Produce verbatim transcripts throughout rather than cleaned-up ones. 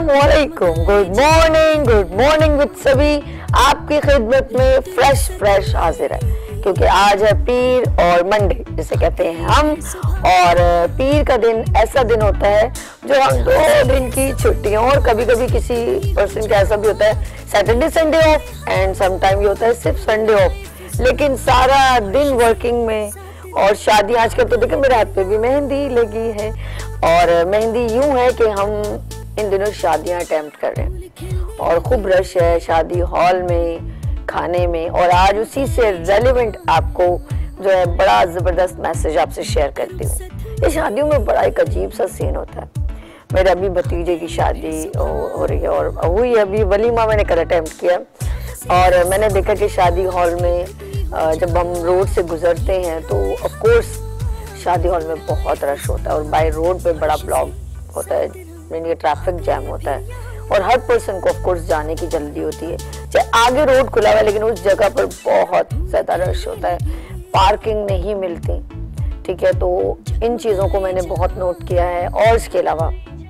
अस्सलामुअलैकुम, good morning, good morning with सभी आपकी खिदमत में फ्रेश फ्रेश हाजिर है, क्योंकि आज है पीर और मंडे जिसे कहते हैं हम। और पीर का दिन ऐसा दिन होता है जो हम दो दिन की छुट्टियों, और कभी कभी किसी पर्सन का ऐसा भी होता है Saturday Sunday off, and sometime ये होता है सिर्फ संडे ऑफ, लेकिन सारा दिन वर्किंग में। और शादी आजकल तो देखिए मेरे हाथ पे भी मेहंदी लगी है, और मेहंदी यूं है कि हम इन दिनों शादियां अटेम्प्ट कर रहे हैं और खूब रश है शादी हॉल में, खाने में। और आज उसी से रेलिवेंट आपको जो है बड़ा जबरदस्त मैसेज आपसे शेयर करती हूँ। ये शादियों में बड़ा एक अजीब सा सीन होता है। मेरे अभी भतीजे की शादी हो रही है और हुई अभी वलीमा मैंने कल अटेम्प्ट किया, और मैंने देखा कि शादी हॉल में जब हम रोड से गुजरते हैं तो ऑफ कोर्स शादी हॉल में बहुत रश होता है, और बाय रोड पे बड़ा ब्लॉक होता है, यानी ट्रैफिक जैम होता है, और हर पर्सन को ऑफ कोर्स जाने की जल्दी होती है। चाहे आगे रोड खुला हुआ है लेकिन उस जगह पर बहुत ज्यादा रश होता है, पार्किंग नहीं मिलती। ठीक है, तो इन चीजों को मैंने बहुत नोट किया है। और इसके अलावा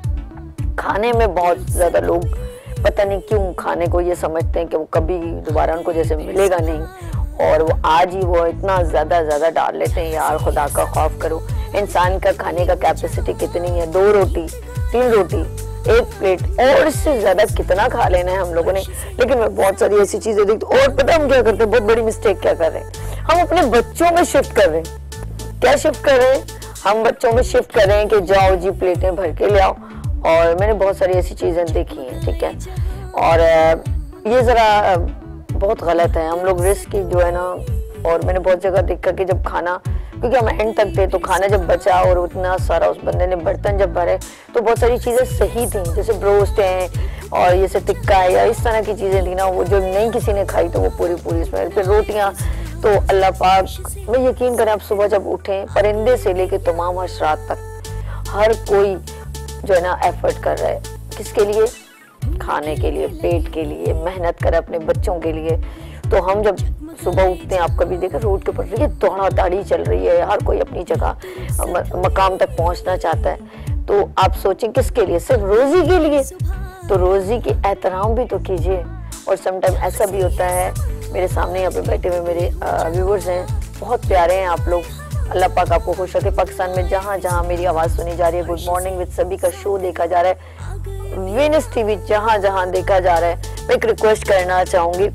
खाने में बहुत ज्यादा लोग पता नहीं क्यों खाने को ये समझते हैं कि वो कभी दोबारा उनको जैसे मिलेगा नहीं, और वो आज ही वो इतना ज्यादा ज्यादा डाल लेते हैं। यार खुदा का खौफ करो, इंसान का खाने का कैपेसिटी कितनी है? दो रोटी, तीन रोटी, एक प्लेट, और इससे ज्यादा कितना खा लेना है हम लोगों ने। लेकिन मैं बहुत सारी ऐसी चीजें देखती हूँ, और पता हम क्या करते हैं, बहुत बड़ी मिस्टेक क्या कर रहे हैं, हम अपने बच्चों में शिफ्ट कर रहे हैं। क्या शिफ्ट कर रहे हैं? हम बच्चों में शिफ्ट कर रहे हैं कि जाओ जी प्लेटें भर के ले आओ। और मैंने बहुत सारी ऐसी चीजें देखी हैं, ठीक है, और ये जरा बहुत गलत है। हम लोग रिस्क की जो है ना, और मैंने बहुत जगह देखा कि जब खाना, क्योंकि हम एंड तक थे तो खाना जब बचा और उतना सारा उस बंदे ने बर्तन जब भरे तो बहुत सारी चीजें सही थी, जैसे ब्रोस्ट हैं और ये से टिक्का है या इस तरह की चीजें थी ना, वो जो नहीं किसी ने खाई तो वो पूरी पूरी इसमें। फिर रोटियां तो अल्लाह पाक, मैं यकीन करें आप सुबह जब उठें, परिंदे से लेके तमाम हशरात तक हर कोई जो है ना एफर्ट कर रहा है, किसके लिए? खाने के लिए, पेट के लिए, मेहनत करे अपने बच्चों के लिए। तो हम जब सुबह उठते हैं, आप कभी देखा रोड के ऊपर ये दौड़ा दाड़ी चल रही है, हर कोई अपनी जगह मकाम तक पहुंचना चाहता है, तो आप सोचें किसके लिए? सिर्फ रोजी के लिए? तो रोजी की एहतराम भी तो कीजिए। और समटाइम ऐसा भी होता है, मेरे सामने यहाँ पे बैठे हुए मेरे व्यूवर्स हैं, बहुत प्यारे हैं आप लोग, अल्लाह पाक आपको खुश रखे। पाकिस्तान में जहाँ जहाँ मेरी आवाज़ सुनी जा रही है, गुड मॉर्निंग विद सभी का शो देखा जा रहा है, वेनिस टीवी जहाँ जहाँ देखा जा रहा है, मैं एक रिक्वेस्ट करना चाहूँगी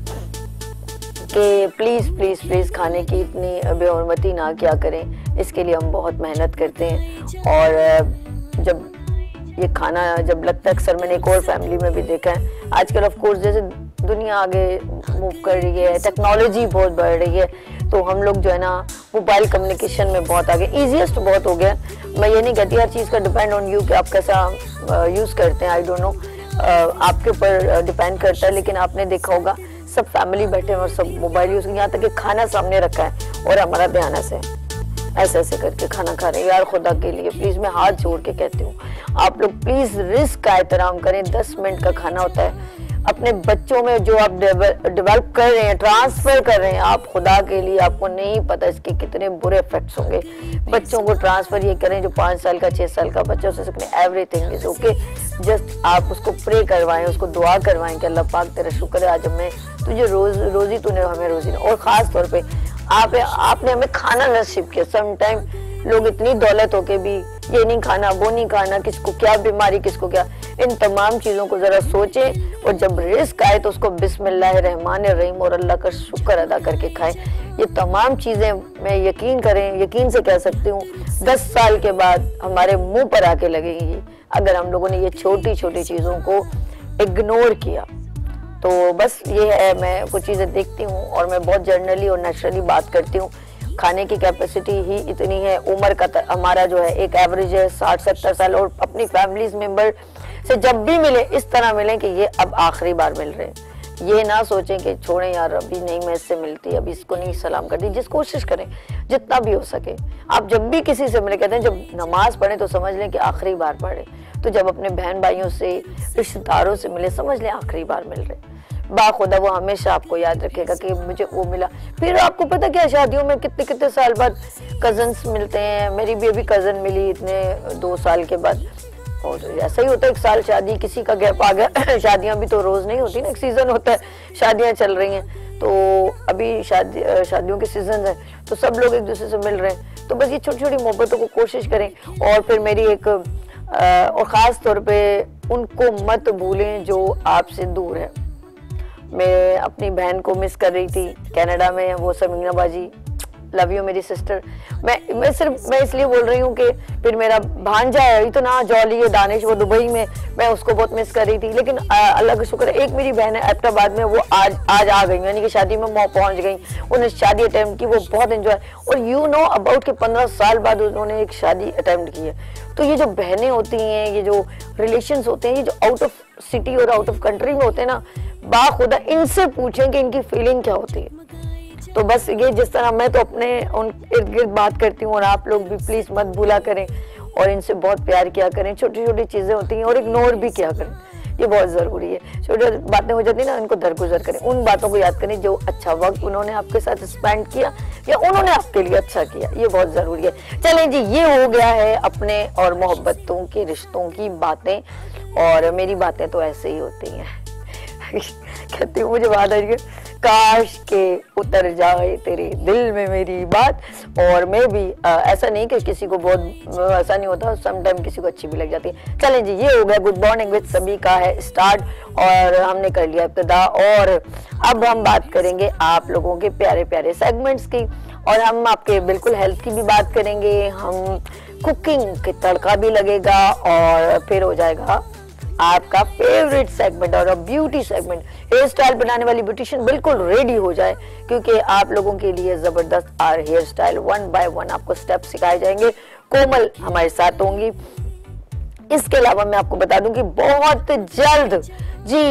कि प्लीज़ प्लीज़ प्लीज़ खाने की इतनी बेहरमती ना किया करें। इसके लिए हम बहुत मेहनत करते हैं, और जब ये खाना जब लगता है, अक्सर मैंने एक और फैमिली में भी देखा है, आजकल ऑफ कोर्स जैसे दुनिया आगे मूव कर रही है, टेक्नोलॉजी बहुत बढ़ रही है, तो हम लोग जो है ना मोबाइल कम्युनिकेशन में बहुत आगे, ईजीएस्ट बहुत हो गया। मैं ये नहीं कहती हर चीज़ का डिपेंड ऑन यू कि आप कैसा यूज़ करते हैं, आई डोंट नो, आपके ऊपर डिपेंड करता है। लेकिन आपने देखा होगा सब फैमिली बैठे हैं और सब मोबाइल यूज़, यहाँ तक कि खाना सामने रखा है और हमारा ध्यान ऐसे ऐसे ऐसे करके खाना खा रहे हैं। यार खुदा के लिए प्लीज़ मैं हाथ जोड़ के कहती हूँ, आप लोग प्लीज़ रिस्क का एहतराम करें। दस मिनट का खाना होता है, अपने बच्चों में जो आप डेवलप कर रहे हैं, ट्रांसफर कर रहे हैं, आप खुदा के लिए, आपको नहीं पता इसके कितने बुरे इफेक्ट्स होंगे। बच्चों को ट्रांसफर ये करें जो पाँच साल का, छः साल का बच्चा, उससे सकते एवरीथिंग इज ओके, जस्ट आप उसको प्रे करवाएं, उसको दुआ करवाएं कि अल्लाह पाक तेरा शुक्र है आज हमें तुझे रोज रोजी तूने हमें रोजी, और ख़ास तौर पे आप आपने हमें खाना नसीब किया। समटाइम लोग इतनी दौलत होके भी ये नहीं खाना, वो नहीं खाना, किसको क्या बीमारी, किसको क्या, इन तमाम चीज़ों को ज़रा सोचें, और जब रिस्क आए तो उसको बिस्मिल्लाहिर्रहमानिर्रहीम और अल्लाह का शुक्र अदा करके खाएं। ये तमाम चीज़ें मैं यकीन करें, यकीन से कह सकती हूँ, दस साल के बाद हमारे मुंह पर आके लगेंगी अगर हम लोगों ने ये छोटी छोटी चीज़ों को इग्नोर किया। तो बस ये है, मैं कुछ चीज़ें देखती हूँ और मैं बहुत जर्नली और नेचुरली बात करती हूँ। खाने की कैपेसिटी ही इतनी है, उम्र का हमारा जो है एक एवरेज है साठ सत्तर साल, और अपनी फैमिलीज मेंबर से जब भी मिले इस तरह मिले कि ये अब आखिरी बार मिल रहे हैं। ये ना सोचें कि छोड़ें यार अभी नहीं मैं इससे मिलती, अभी इसको नहीं सलाम कर दी। जिस कोशिश करें जितना भी हो सके, आप जब भी किसी से मिले, कहते हैं जब नमाज पढ़े तो समझ लें कि आखिरी बार पढ़े, तो जब अपने बहन भाइयों से, रिश्तेदारों से मिले, समझ लें आखिरी बार मिल रहे। बाखुदा वो हमेशा आपको याद रखेगा कि मुझे वो मिला। फिर आपको पता क्या, शादियों में कितने कितने साल बाद कजन्स मिलते हैं। मेरी भी अभी कजन मिली इतने दो साल के बाद, और ऐसा ही होता है, एक साल शादी किसी का गैप आ गया शादियां भी तो रोज नहीं होती ना, एक सीजन होता है, शादियां चल रही हैं तो अभी शादी शादियों के सीजन है तो सब लोग एक दूसरे से मिल रहे हैं, तो बस ये छोटी छोटी मोहब्बतों को कोशिश करें। और फिर मेरी एक और ख़ास तौर पे उनको मत भूलें जो आपसे दूर है। मैं अपनी बहन को मिस कर रही थी कनाडा में, वो समीना बाजी, लव यू मेरी सिस्टर। मैं मैं सिर्फ मैं इसलिए बोल रही हूँ कि फिर मेरा भांजा है इतना जॉली है दानिश, वो दुबई में, मैं उसको बहुत मिस कर रही थी। लेकिन अल्लाह का शुक्र है एक मेरी बहन है एबटाबाद में, वो आज आज आ गई, यानी कि शादी में पहुंच गई, उन्होंने शादी अटेम्प्ट की, वो बहुत एंजॉय। और यू नो अबाउट के पंद्रह साल बाद उन्होंने एक शादी अटेम्प्ट की है। तो ये जो बहनें होती हैं, ये जो रिलेशंस होते हैं, ये जो आउट ऑफ सिटी और आउट ऑफ कंट्री में होते हैं ना, बाखुदा इनसे पूछें कि इनकी फीलिंग क्या होती है। तो बस ये जिस तरह मैं तो अपने उन इर्द गिर्द बात करती हूँ, और आप लोग भी प्लीज मत भूला करें और इनसे बहुत प्यार किया करें। छोटी छोटी चीजें होती हैं और इग्नोर भी किया करें, ये बहुत जरूरी है। छोटी बातें हो जाती है ना, इनको दरगुजर करें, उन बातों को याद करें जो अच्छा वक्त उन्होंने आपके साथ स्पेंड किया या उन्होंने आपके लिए अच्छा किया, ये बहुत जरूरी है। चलें जी, ये हो गया है अपने और मोहब्बतों के रिश्तों की बातें, और मेरी बातें तो ऐसे ही होती हैं कहती हूँ मुझे बात आई, काश के उतर जाए तेरे दिल में मेरी बात। और मैं भी आ, ऐसा नहीं कि किसी को बहुत ऐसा नहीं होता, समटाइम किसी को अच्छी भी लग जाती है। चलें जी, ये हो गया गुड मॉर्निंग विद सभी का है स्टार्ट, और हमने कर लिया इब्तिदा, और अब हम बात करेंगे आप लोगों के प्यारे प्यारे सेगमेंट्स की, और हम आपके बिल्कुल हेल्थ की भी बात करेंगे, हम कुकिंग के तड़का भी लगेगा, और फिर हो जाएगा आपका फेवरेट सेगमेंट और ब्यूटी सेगमेंट। हेयर स्टाइल बनाने वाली ब्यूटिशियन बिल्कुल रेडी हो जाए, क्योंकि आप लोगों के लिए जबरदस्त are hair style one by one आपको स्टेप सिखाए जाएंगे। कोमल हमारे साथ होंगी। इसके अलावा मैं आपको बता दूं कि बहुत जल्द जी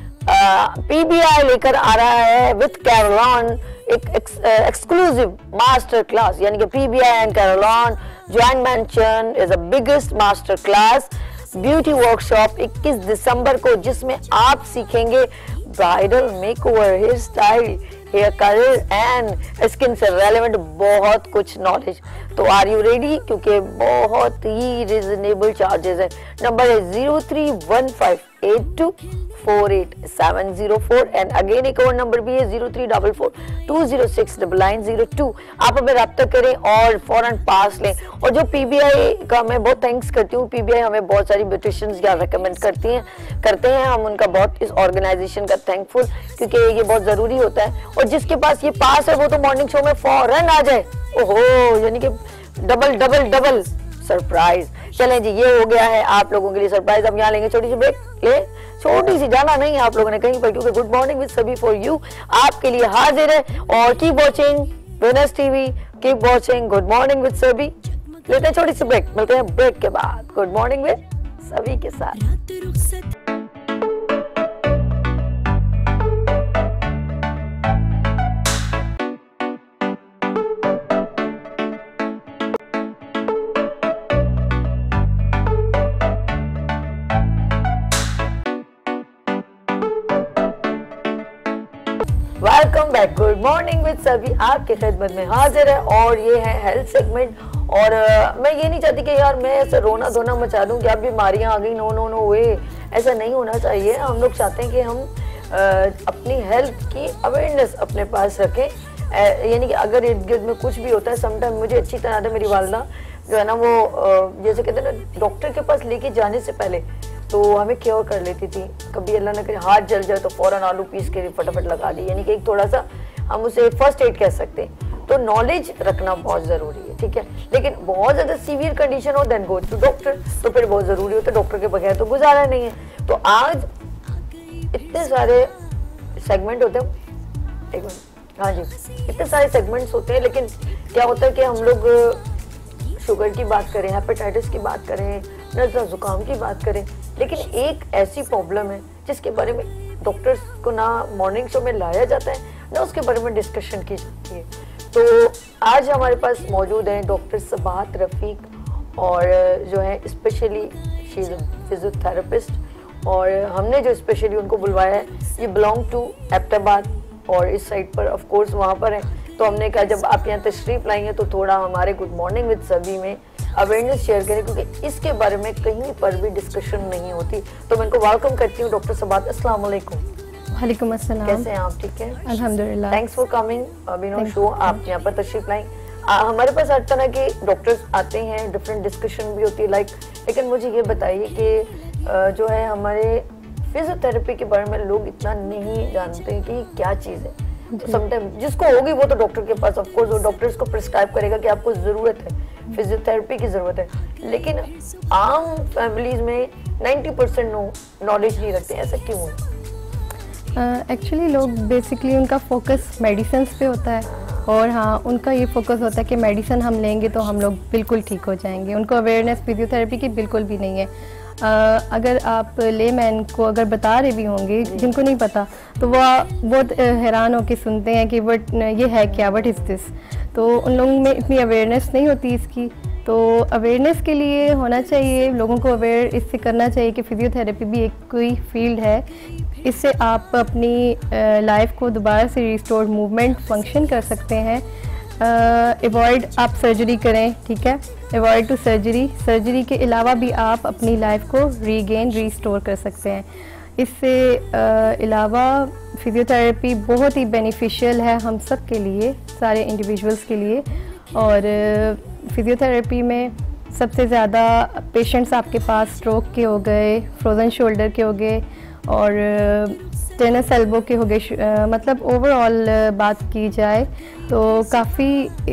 पीबीआई लेकर आ रहा है विद कैरोलॉन एक एक्सक्लूसिव मास्टर क्लास, यानी कि पीबीआई एंड कैरोलॉन joint venture is a biggest master class beauty workshop इक्कीस दिसंबर को, जिसमें आप सीखेंगे bridal makeover, hair style, hair colour and skin से रेलेवेंट बहुत कुछ नॉलेज। तो आर यू रेडी? क्योंकि बहुत ही रिजनेबल चार्जेस है। नंबर है zero three one five eight two four eight seven zero four, and again एक और नंबर भी है zero three double four two zero six double nine zero two. आप हमें रब्ता करें और फौरन पास लें। और जो पीबीआई का मैं बहुत थैंक्स करती हूँ, पीबीआई हमें बहुत सारी ब्यूटिशियंस या रेकमेंड करती हैं करते हैं हम उनका बहुत इस ऑर्गेनाइजेशन का थैंकफुल, क्योंकि ये बहुत जरूरी होता है। और जिसके पास ये पास है वो तो मॉर्निंग शो में फौरन आ जाए। ओहो, यानी कि डबल डबल डबल सरप्राइज। चलें जी, ये हो गया है आप लोगों के लिए सरप्राइज। अब यहाँ लेंगे छोटी सी ब्रेक, ले छोटी सी, जाना नहीं है आप लोगों ने कहीं पर, क्योंकि गुड मॉर्निंग विद सभी फॉर यू आपके लिए हाजिर है। और keep watching winners TV, keep watching good morning with सभी। लेते हैं छोटी सी ब्रेक, मिलते हैं ब्रेक के बाद गुड मॉर्निंग विद सभी के साथ। Welcome back, good morning with सभी आपके खिदमत में हाजिर है। और ये है हेल्थ सेगमेंट। और uh, मैं ये नहीं चाहती कि यार मैं ऐसा रोना धोना मचा दूं कि अब बीमारियां आ गई, नो नो नो वे, ऐसा नहीं होना चाहिए। हम लोग चाहते हैं कि हम uh, अपनी हेल्थ की अवेयरनेस अपने पास रखें, uh, यानी कि अगर इर्द गिर्द में कुछ भी होता है, समटाइम मुझे अच्छी तरह से मेरी वालदा जो है ना वो uh, जैसे कहते हैं ना, डॉक्टर के पास लेके जाने से पहले तो हमें क्योर कर लेती थी। कभी अल्लाह न करे हाथ जल जाए तो फौरन आलू पीस के फटाफट लगा दी, यानी कि एक थोड़ा सा हम उसे फर्स्ट एड कह सकते हैं। तो नॉलेज रखना बहुत ज़रूरी है, ठीक है। लेकिन बहुत ज़्यादा सीवियर कंडीशन हो देन गो टू डॉक्टर, तो फिर बहुत ज़रूरी होता है, डॉक्टर के बगैर तो गुजारा नहीं है। तो आज इतने सारे सेगमेंट होते हैं, एक मिनट, हाँ जी, इतने सारे सेगमेंट्स होते हैं, लेकिन क्या होता है कि हम लोग शुगर की बात करें, हेपेटाइटिस की बात करें, नज़ला जुकाम की बात करें, लेकिन एक ऐसी प्रॉब्लम है जिसके बारे में डॉक्टर्स को ना मॉर्निंग शो में लाया जाता है ना उसके बारे में डिस्कशन की जाती है। तो आज हमारे पास मौजूद हैं डॉक्टर सबात रफ़ीक, और जो है स्पेशली शी इज़ फिजियोथेरेपिस्ट, और हमने जो स्पेशली उनको बुलवाया है, ये बिलोंग टू एबटाबाद और इस साइड पर ऑफ कोर्स वहाँ पर है। तो हमने कहा जब आप यहाँ तशरीफ़ लाई हैं तो थोड़ा हमारे गुड मॉर्निंग विद सभी में अवेयरनेस शेयर करें, क्योंकि इसके बारे में कहीं पर भी डिस्कशन नहीं होती। तो मैं इनको वेलकम करती हूँ। डॉक्टर सबात, अस्सलाम वालेकुम। वालेकुम अस्सलाम। कैसे हैं आप? ठीक है, अल्हम्दुलिल्लाह। थैंक्स फॉर कमिंग बिनो शो। आप यहाँ पर तशरीफ लाई। हमारे पास हर तरह के डॉक्टर्स आते हैं, डिफरेंट डिस्कशन भी होती है लाइक। लेकिन मुझे ये बताइए कि जो है हमारे फिजियोथेरेपी के बारे में लोग इतना नहीं जानते कि क्या चीज़ है। तो समटाइम जिसको होगी वो तो डॉक्टर के पास, ऑफ कोर्स वो डॉक्टर्स को प्रिस्क्राइब करेगा कि आपको ज़रूरत है, फिजियोथेरेपी की ज़रूरत है। लेकिन आम फैमिलीज में नाइन्टी परसेंट नॉलेज नहीं रखते, ऐसा क्यों है? एक्चुअली uh, लोग बेसिकली उनका फोकस मेडिसिन पे होता है, और हाँ उनका ये फोकस होता है कि मेडिसिन हम लेंगे तो हम लोग बिल्कुल ठीक हो जाएंगे। उनको अवेयरनेस फिजियोथेरेपी की बिल्कुल भी नहीं है। Uh, अगर आप लेमैन को अगर बता रहे भी होंगे जिनको नहीं पता, तो वो बहुत हैरान होकर सुनते हैं कि वट ये है क्या, वट इज़ दिस। तो उन लोगों में इतनी अवेयरनेस नहीं होती इसकी। तो अवेयरनेस के लिए होना चाहिए, लोगों को अवेयर इससे करना चाहिए कि फिजियोथेरेपी भी एक कोई फील्ड है। इससे आप अपनी लाइफ को दोबारा से रिस्टोर मूवमेंट फंक्शन कर सकते हैं। अवॉइड uh, आप सर्जरी करें, ठीक है, अवॉइड टू सर्जरी। सर्जरी के अलावा भी आप अपनी लाइफ को रीगेन रिस्टोर कर सकते हैं। इससे अलावा फिजियोथेरेपी बहुत ही बेनिफिशियल है हम सब के लिए, सारे इंडिविजुअल्स के लिए। और फिजियोथेरेपी में सबसे ज़्यादा पेशेंट्स आपके पास स्ट्रोक के हो गए, फ्रोज़न शोल्डर के हो गए, और टेनिस एल्बो के हो गए। मतलब ओवरऑल बात की जाए तो काफ़ी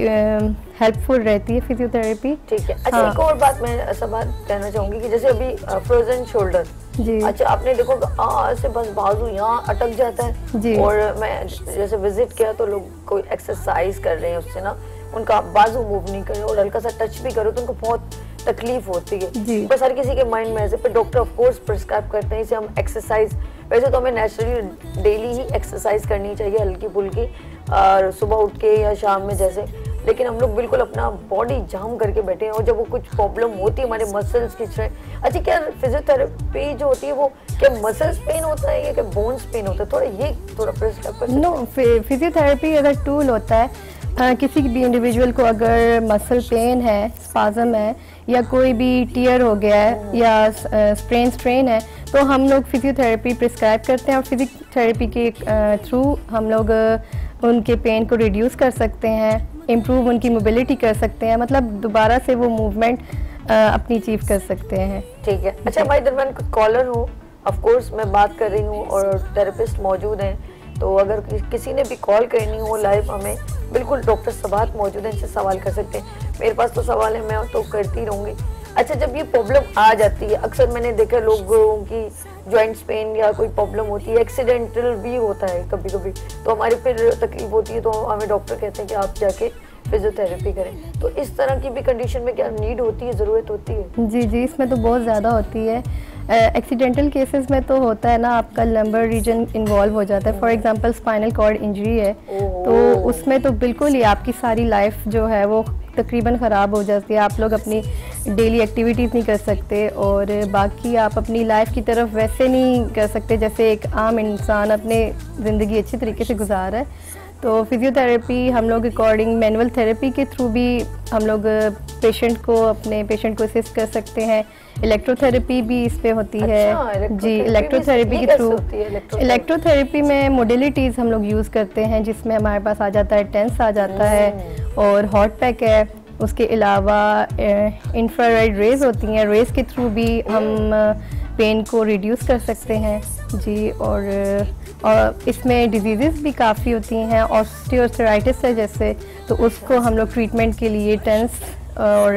हेल्पफुल रहती है फिजियोथेरेपी। ठीक है। अच्छा, हाँ। एक और बात मैं ऐसा बात कहना चाहूँगी कि जैसे अभी फ्रोजन शोल्डर जी, अच्छा आपने देखो ऐसे बस बाजू यहाँ अटक जाता है जी। और मैं जैसे विजिट किया तो लोग कोई एक्सरसाइज कर रहे हैं, उससे ना उनका बाजू मूव नहीं कर रहे और हल्का सा टच भी करो तो उनको बहुत तकलीफ होती है। बस हर किसी के माइंड में ऐसे, पर डॉक्टर ऑफ कोर्स प्रिस्क्राइब करते हैं इसे हम एक्सरसाइज। वैसे तो हमें नेचुरली डेली ही एक्सरसाइज करनी चाहिए, हल्की फुल्की, और सुबह उठ के या शाम में जैसे। लेकिन हम लोग बिल्कुल अपना बॉडी जाम करके बैठे हैं, और जब वो कुछ प्रॉब्लम होती है हमारे मसल्स की। अच्छा, क्या फिजियोथेरेपी जो होती है वो क्या मसल्स पेन होता है या क्या बोन्स पेन होता है? थोड़ा ये थोड़ा प्रिस्क्राइब कर। नो, फिजियोथेरेपी अगर टूल होता है, Uh, किसी भी इंडिविजुअल को अगर मसल पेन है, स्पाज़म है, या कोई भी टीयर हो गया है या स्ट्रेन स्ट्रेन है, तो हम लोग फिजियोथेरेपी प्रिस्क्राइब करते हैं। और फिजियोथेरेपी के थ्रू uh, हम लोग uh, उनके पेन को रिड्यूस कर सकते हैं, इम्प्रूव उनकी मोबिलिटी कर सकते हैं, मतलब दोबारा से वो मूवमेंट uh, अपनी अचीव कर सकते हैं। ठीक है। अच्छा, हमारे दरमियान कॉलर हो, ऑफ कोर्स मैं बात कर रही हूँ और थेरेपिस्ट मौजूद हैं, तो अगर किसी ने भी कॉल करनी हो लाइव, हमें बिल्कुल डॉक्टर सबात मौजूद हैं, इनसे सवाल कर सकते हैं। मेरे पास तो सवाल है, मैं तो करती रहूँगी। अच्छा, जब ये प्रॉब्लम आ जाती है, अक्सर मैंने देखा लोगों की जॉइंट्स पेन या कोई प्रॉब्लम होती है, एक्सीडेंटल भी होता है कभी कभी, तो हमारी फिर तकलीफ होती है, तो हमें डॉक्टर कहते हैं कि आप जाके फिजियोथेरेपी करें। तो इस तरह की भी कंडीशन में क्या नीड होती है, ज़रूरत होती है? जी जी, इसमें तो बहुत ज़्यादा होती है। एक्सीडेंटल uh, केसेस में तो होता है ना, आपका लंबर रीजन इन्वॉल्व हो जाता है। For example spinal cord injury है, तो उसमें तो बिल्कुल ही आपकी सारी लाइफ जो है वो तकरीबन ख़राब हो जाती है। आप लोग अपनी डेली एक्टिविटीज़ नहीं कर सकते, और बाकी आप अपनी लाइफ की तरफ वैसे नहीं कर सकते जैसे एक आम इंसान अपने ज़िंदगी अच्छी तरीके से गुजार है। तो फिजियोथेरेपी हम लोग अकॉर्डिंग मैनुअल थेरेपी के थ्रू भी हम लोग पेशेंट को अपने पेशेंट को असिस्ट कर सकते हैं। इलेक्ट्रोथेरेपी भी इस पे होती है। अच्छा, जी, इलेक्ट्रोथेरेपी के थ्रू। इलेक्ट्रोथेरेपी में मोडिलिटीज़ हम लोग यूज़ करते हैं, जिसमें हमारे पास आ जाता है टेंस आ जाता है, और हॉट पैक है। उसके अलावा इंफ्रारेड रेज होती हैं, रेज के थ्रू भी हम पेन को रिड्यूस कर सकते हैं जी। और और इसमें डिजीज़ भी काफ़ी होती हैं, ऑस्टियोआर्थराइटिस है जैसे, तो उसको हम लोग ट्रीटमेंट के लिए टेंस और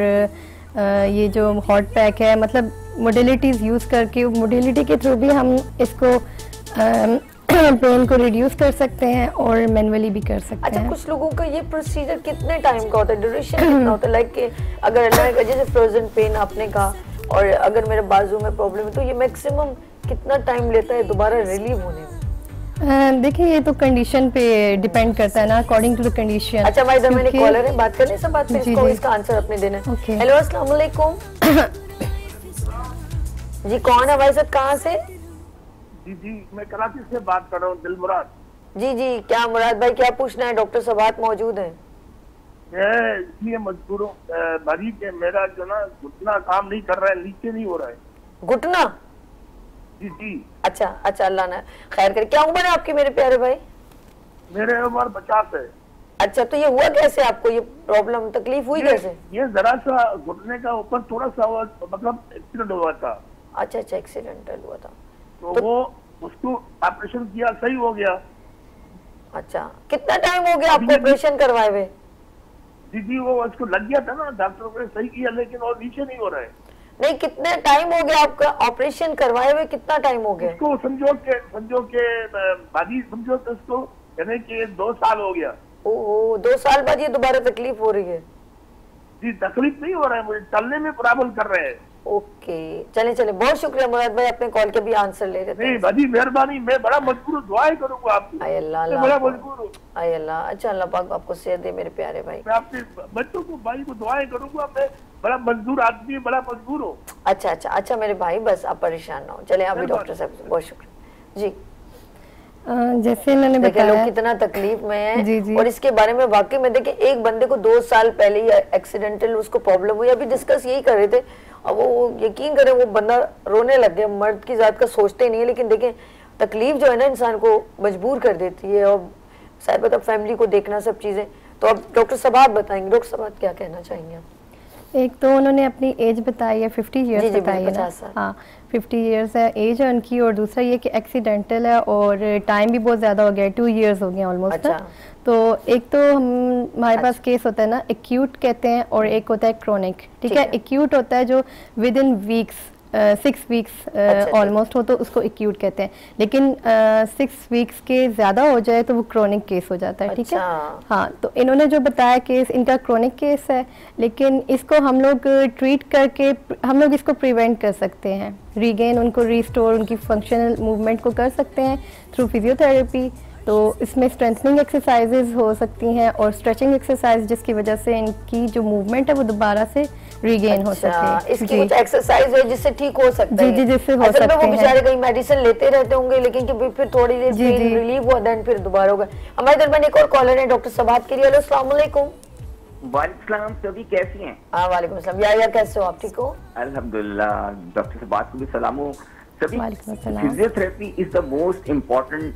ये जो हॉट पैक है, मतलब मोडिलिटीज़ यूज़ करके, मोडिलिटी के थ्रू भी हम इसको पेन को रिड्यूस कर सकते हैं और मैनुअली भी कर सकते अच्छा, हैं। कुछ लोगों का ये प्रोसीजर कितने टाइम का होता है, ड्यूरेशन कितना होता है? लाइक अगर जैसे फ्रोजन पेन आपने कहा, और अगर मेरे बाजू में प्रॉब्लम है, तो ये मैक्सिमम कितना टाइम लेता है दोबारा रिलीव होने में? देखिए, ये तो कंडीशन पे डिपेंड करता है ना, अकॉर्डिंग टू द कंडीशन। अच्छा भाई, मैंने कॉलर है, बात करने से बात पे इसको इसका आंसर अपने देना है। okay. हेलो, अस्सलाम वालेकुम। जी, कौन है भाई साहब, कहाँ से? जी जी, मैं कराची से बात कर रहा हूँ, दिल मुराद। जी जी, क्या मुराद भाई, क्या पूछना है? डॉक्टर सबात मौजूद हैं। मैं इसलिए मजबूर हूँ भाजी के मेरा जो ना घुटना काम नहीं कर रहा है, नीचे नहीं हो रहा है। घुटना? जी जी। अच्छा अच्छा, अल्लाह ने खैर करे। क्या उम्र है आपकी मेरे प्यारे भाई? मेरे उम्र पचास है। अच्छा, तो ये हुआ कैसे आपको, ये प्रॉब्लम तकलीफ हुई कैसे? ये जरा सा घुटने का ऊपर थोड़ा सा हुआ, मतलब एक्सीडेंट हुआ था। अच्छा अच्छा, एक्सीडेंटल हुआ था तो, तो वो उसको ऑपरेशन किया, सही हो गया। अच्छा, कितना टाइम हो गया आपको ऑपरेशन करवाए हुए? जी जी, वो उसको लग गया था ना, डॉक्टर ने सही किया, लेकिन और नीचे नहीं हो रहा है। नहीं, कितने टाइम हो गया आपका ऑपरेशन करवाए हुए, कितना टाइम हो गया? उसको समझो के समझो के भाजी समझो तो उसको यानी कि दो साल हो गया। ओह, दो साल बाद ये दोबारा तकलीफ हो रही है? जी, तकलीफ नहीं हो रहा है, मुझे चलने में प्रॉब्लम कर रहे हैं। ओके, चले चले, बहुत शुक्रिया मुराद भाई, अपने कॉल के भी आंसर ले रहे थे। नहीं भाजी मेहरबानी, मैं बड़ा मजबूर हूँ, दुआएं करूंगा आपकी। आय अल्लाह, मैं बड़ा मजबूर हूँ। आय अल्लाह, अच्छा अल्लाह पाक आपको सेहत दे मेरे प्यारे भाई। मैं अपने बच्चों को, भाई को दुआएं करूंगा, मैं बड़ा मजबूर आदमी, बड़ा मजबूर हूँ। अच्छा अच्छा अच्छा मेरे भाई, बस आप परेशान ना हो। चले अभी डॉक्टर साहब से, बहुत शुक्रिया जी। जैसे इन्होंने बताया, लोग कितना तकलीफ में है। जी जी। और इसके बारे में वाकई में देखिए, एक बंदे को दो साल पहले ही एक्सीडेंटल उसको प्रॉब्लम हुई, अभी डिस्कस यही कर रहे थे, और वो यकीन करें वो बंदा रोने लग गया। मर्द की जात का सोचते नहीं है, लेकिन देखें तकलीफ जो है ना इंसान को मजबूर कर देती है, और शायद मतलब फैमिली को देखना, सब चीजें। तो अब डॉक्टर साहब आप बताएंगे, डॉक्टर साहब आप क्या कहना चाहेंगे? एक तो उन्होंने अपनी एज बताई है, फिफ्टी ईयर्स बताई है ना, हाँ फिफ्टी ईयर्स है एज है उनकी, और दूसरा ये कि एक्सीडेंटल है और टाइम भी बहुत ज़्यादा हो गया है, टू इयर्स हो गए ऑलमोस्ट। अच्छा। तो एक तो हम हमारे पास केस होता है ना, एक्यूट कहते हैं, और एक होता है क्रोनिक। ठीक है, एक्यूट होता है जो within weeks, six weeks almost हो तो उसको एक्यूट कहते हैं, लेकिन सिक्स वीक्स के ज़्यादा हो जाए तो वो क्रोनिक केस हो जाता है। ठीक है, हाँ। तो इन्होंने जो बताया केस, इनका क्रोनिक केस है, लेकिन इसको हम लोग ट्रीट करके हम लोग इसको प्रिवेंट कर सकते हैं, रीगेन उनको रिस्टोर उनकी फंक्शनल मूवमेंट को कर सकते हैं थ्रू फिजियोथेरेपी। तो इसमें स्ट्रेंथनिंग एक्सरसाइजेज हो सकती हैं और स्ट्रेचिंग एक्सरसाइज, जिसकी वजह से इनकी जो मूवमेंट है वो दोबारा से रीगेन अच्छा, हो सके। इसकी कुछ एक्सरसाइज है जिससे ठीक हो सकता है? जी जी, जिससे हो सकता है। वो बेचारे कहीं मेडिसिन लेते रहते होंगे, लेकिन कि फिर थोड़ी देर पेन रिलीव हुआ, देन फिर दोबारा होगा। हमारे दरमियान एक और कॉलर है, डॉक्टर सबात के लिए। हेलो, अस्सलाम वालेकुम। वालेकुम, सभी कैसी हैं? हाँ वालेकुम सलाम। या यार कैसे हो आप, ठीक हो? अल्हम्दुलिल्लाह। डॉक्टर सबात को भी सलाम हो। सभी physiotherapy is the most important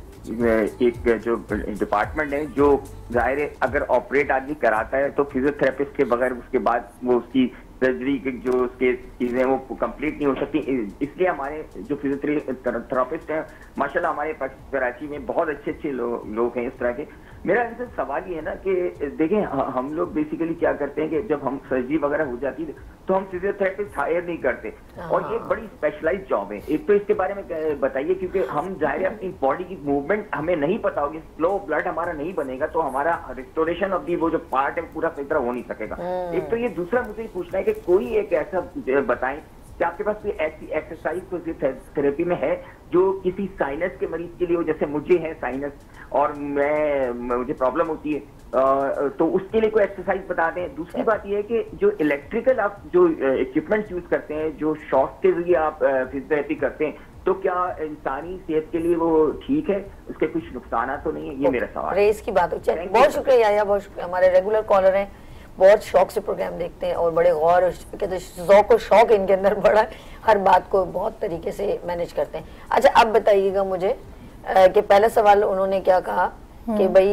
एक जो डिपार्टमेंट है, जो जाहिर है अगर ऑपरेट आदमी कराता है तो फिजियोथेरेपिस्ट के बगैर उसके बाद वो उसकी सर्जरी की जो उसके चीजें वो कंप्लीट नहीं हो सकती। इसलिए हमारे जो फिजियोथेरेपिस्ट हैं माशाल्लाह हमारे पास कराची में बहुत अच्छे अच्छे लो, लोग हैं इस तरह के। मेरा इनसे सवाल ये है ना कि देखें हम लोग बेसिकली क्या करते हैं कि जब हम सर्जरी वगैरह हो जाती है तो हम फिजियोथेरेपिस्ट हायर नहीं करते, और ये बड़ी स्पेशलाइज जॉब है। एक तो इसके बारे में बताइए, क्योंकि हम जाहिर है अपनी बॉडी की मूवमेंट हमें नहीं पता होगी, फ्लो ब्लड हमारा नहीं बनेगा तो हमारा रिस्टोरेशन ऑफ दी वो जो पार्ट है पूरा फिर हो नहीं सकेगा। एक तो ये, दूसरा मुझे पूछना है कि कोई एक ऐसा बताएं कि आपके पास कोई ऐसी एक्सरसाइज फिजियोथेरेपी में है जो किसी साइनस के मरीज के लिए हो, जैसे मुझे है साइनस और मैं मुझे प्रॉब्लम होती है, आ, तो उसके लिए कोई एक्सरसाइज बता दें। दूसरी बात यह है कि जो इलेक्ट्रिकल आप जो इक्विपमेंट्स यूज करते हैं, जो शॉक के जरिए आप फिजियोथेरेपी करते हैं, तो क्या इंसानी सेहत के लिए वो ठीक है, उसके कुछ नुकसान तो नहीं है? ये मेरा सवाल है। इसकी बात हो। बहुत शुक्रिया यार, बहुत शुक्रिया। हमारे रेगुलर कॉलर हैं, बहुत शौक से प्रोग्राम देखते हैं और बड़े गौर कहते ज़ौक़ और शौक इनके अंदर बड़ा, हर बात को बहुत तरीके से मैनेज करते हैं। अच्छा, अब बताइएगा मुझे कि पहला सवाल उन्होंने क्या कहा कि भाई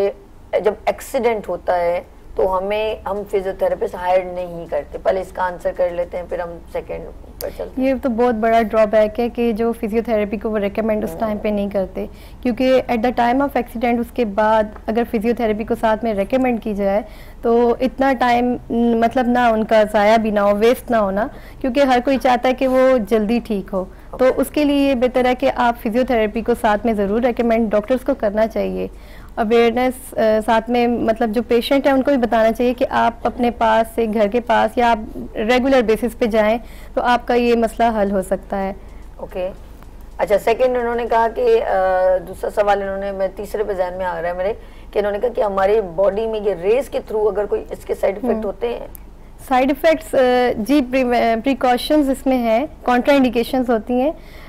ये जब एक्सीडेंट होता है तो हमें हम फिजियोथेरेपिस्ट हायर नहीं करते। पहले इसका आंसर कर लेते हैं, फिर हम सेकंड पर चलते हैं। ये तो बहुत बड़ा ड्रॉबैक है कि जो फिजियोथेरेपी को वो रेकमेंड उस टाइम पे नहीं करते, क्योंकि at the time of accident उसके बाद अगर फिजियोथेरेपी को साथ में रेकमेंड की जाए तो इतना टाइम मतलब ना उनका ज़ाया भी ना हो, वेस्ट ना होना, क्योंकि हर कोई चाहता है कि वो जल्दी ठीक हो। तो उसके लिए ये बेहतर है कि आप फिजियोथेरेपी को साथ में ज़रूर रेकमेंड डॉक्टर्स को करना चाहिए। अवेयरनेस साथ में मतलब जो पेशेंट है उनको भी बताना चाहिए कि आप अपने पास से, घर के पास या आप रेगुलर बेसिस पे जाएं तो आपका ये मसला हल हो सकता है। Okay okay. अच्छा, सेकंड उन्होंने कहा कि दूसरा सवाल इन्होंने, मैं तीसरे पे ध्यान में आ रहा है मेरे, कि इन्होंने कहा कि हमारी बॉडी में ये रेस के थ्रू अगर कोई इसके साइड इफेक्ट होते हैं? साइड इफ़ेक्ट्स जी प्रिकॉशंस इसमें हैं, कॉन्ट्रा इंडिकेशंस होती हैं।